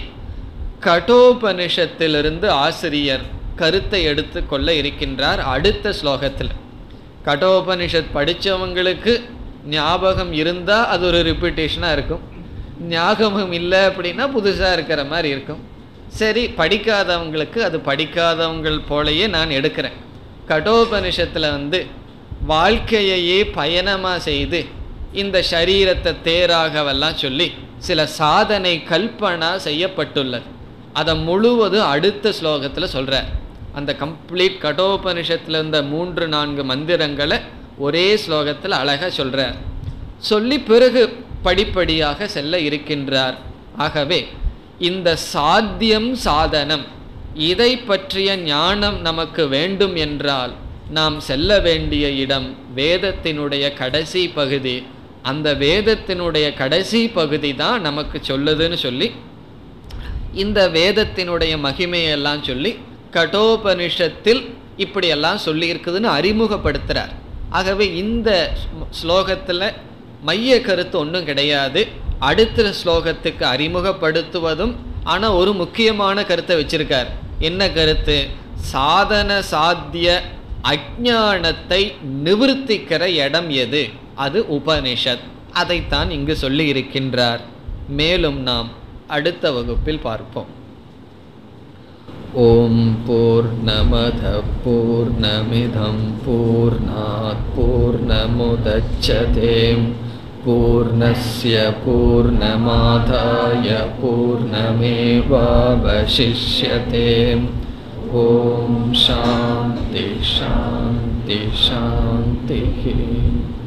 கடோபனிஷத்திலிருந்து ஆசிரியர் கருத்தை எடுத்து கொள்ள இருக்கின்றார் அடுத்த ஸ்லோகத்தில். கடோபனிஷத் படித்தவங்களுக்கு ஞாபகம் இருந்தால் அது ஒரு ரிப்பீட்டேஷனாக இருக்கும், ஞாபகம் இல்லை அப்படின்னா புதுசாக இருக்கிற மாதிரி இருக்கும். சரி, படிக்காதவங்களுக்கு அது படிக்காதவங்கள் போலையே நான் எடுக்கிறேன். கடோபனிஷத்தில் வந்து வாழ்க்கையையே பயணமாக செய்து இந்த சரீரத்தை தேராகவெல்லாம் சொல்லி சில சாதனை கல்பனா செய்யப்பட்டுள்ளது. அதை முழுவதும் அடுத்த ஸ்லோகத்தில் சொல்கிறார். அந்த கம்ப்ளீட் கடோபனிஷத்தில் இருந்த மூன்று நான்கு மந்திரங்களை ஒரே ஸ்லோகத்தில் அழகாக சொல்கிறார். சொல்லி பிறகு படிப்படியாக செல்ல இருக்கின்றார். ஆகவே இந்த சாத்தியம் சாதனம் இதை பற்றிய ஞானம் நமக்கு வேண்டும் என்றால் நாம் செல்ல வேண்டிய இடம் வேதத்தினுடைய கடைசி பகுதி. அந்த வேதத்தினுடைய கடைசி பகுதி தான் நமக்கு சொல்லுதுன்னு சொல்லி இந்த வேதத்தினுடைய மகிமையெல்லாம் சொல்லி கடோபனிஷத்தில் இப்படியெல்லாம் சொல்லி இருக்குதுன்னு அறிமுகப்படுத்துகிறார். ஆகவே இந்த ஸ்லோகத்தில் மைய கருத்து ஒன்றும் கிடையாது. அடுத்த ஸ்லோகத்துக்கு அறிமுகப்படுத்துவதும், ஆனால் ஒரு முக்கியமான கருத்தை வச்சிருக்கார். என்ன கருத்து? சாதன சாத்திய அஞ்ஞானத்தை நிவர்த்திக்கிற இடம் எது? அது உபனிஷத். அதைத்தான் இங்கு சொல்லி இருக்கின்றார். மேலும் நாம் அடுத்த வகுப்பில் பார்ப்போம். ஓம் பூர்ணமத பூர்ணமிதம் பூர்ணாத் பூர்ணமுதச்யதே பூர்ணஸ்ய பூர்ணமாதாய பூர்ணமேவாவசிஷ்யதே. ஓம் சாந்தி சாந்தி சாந்தி.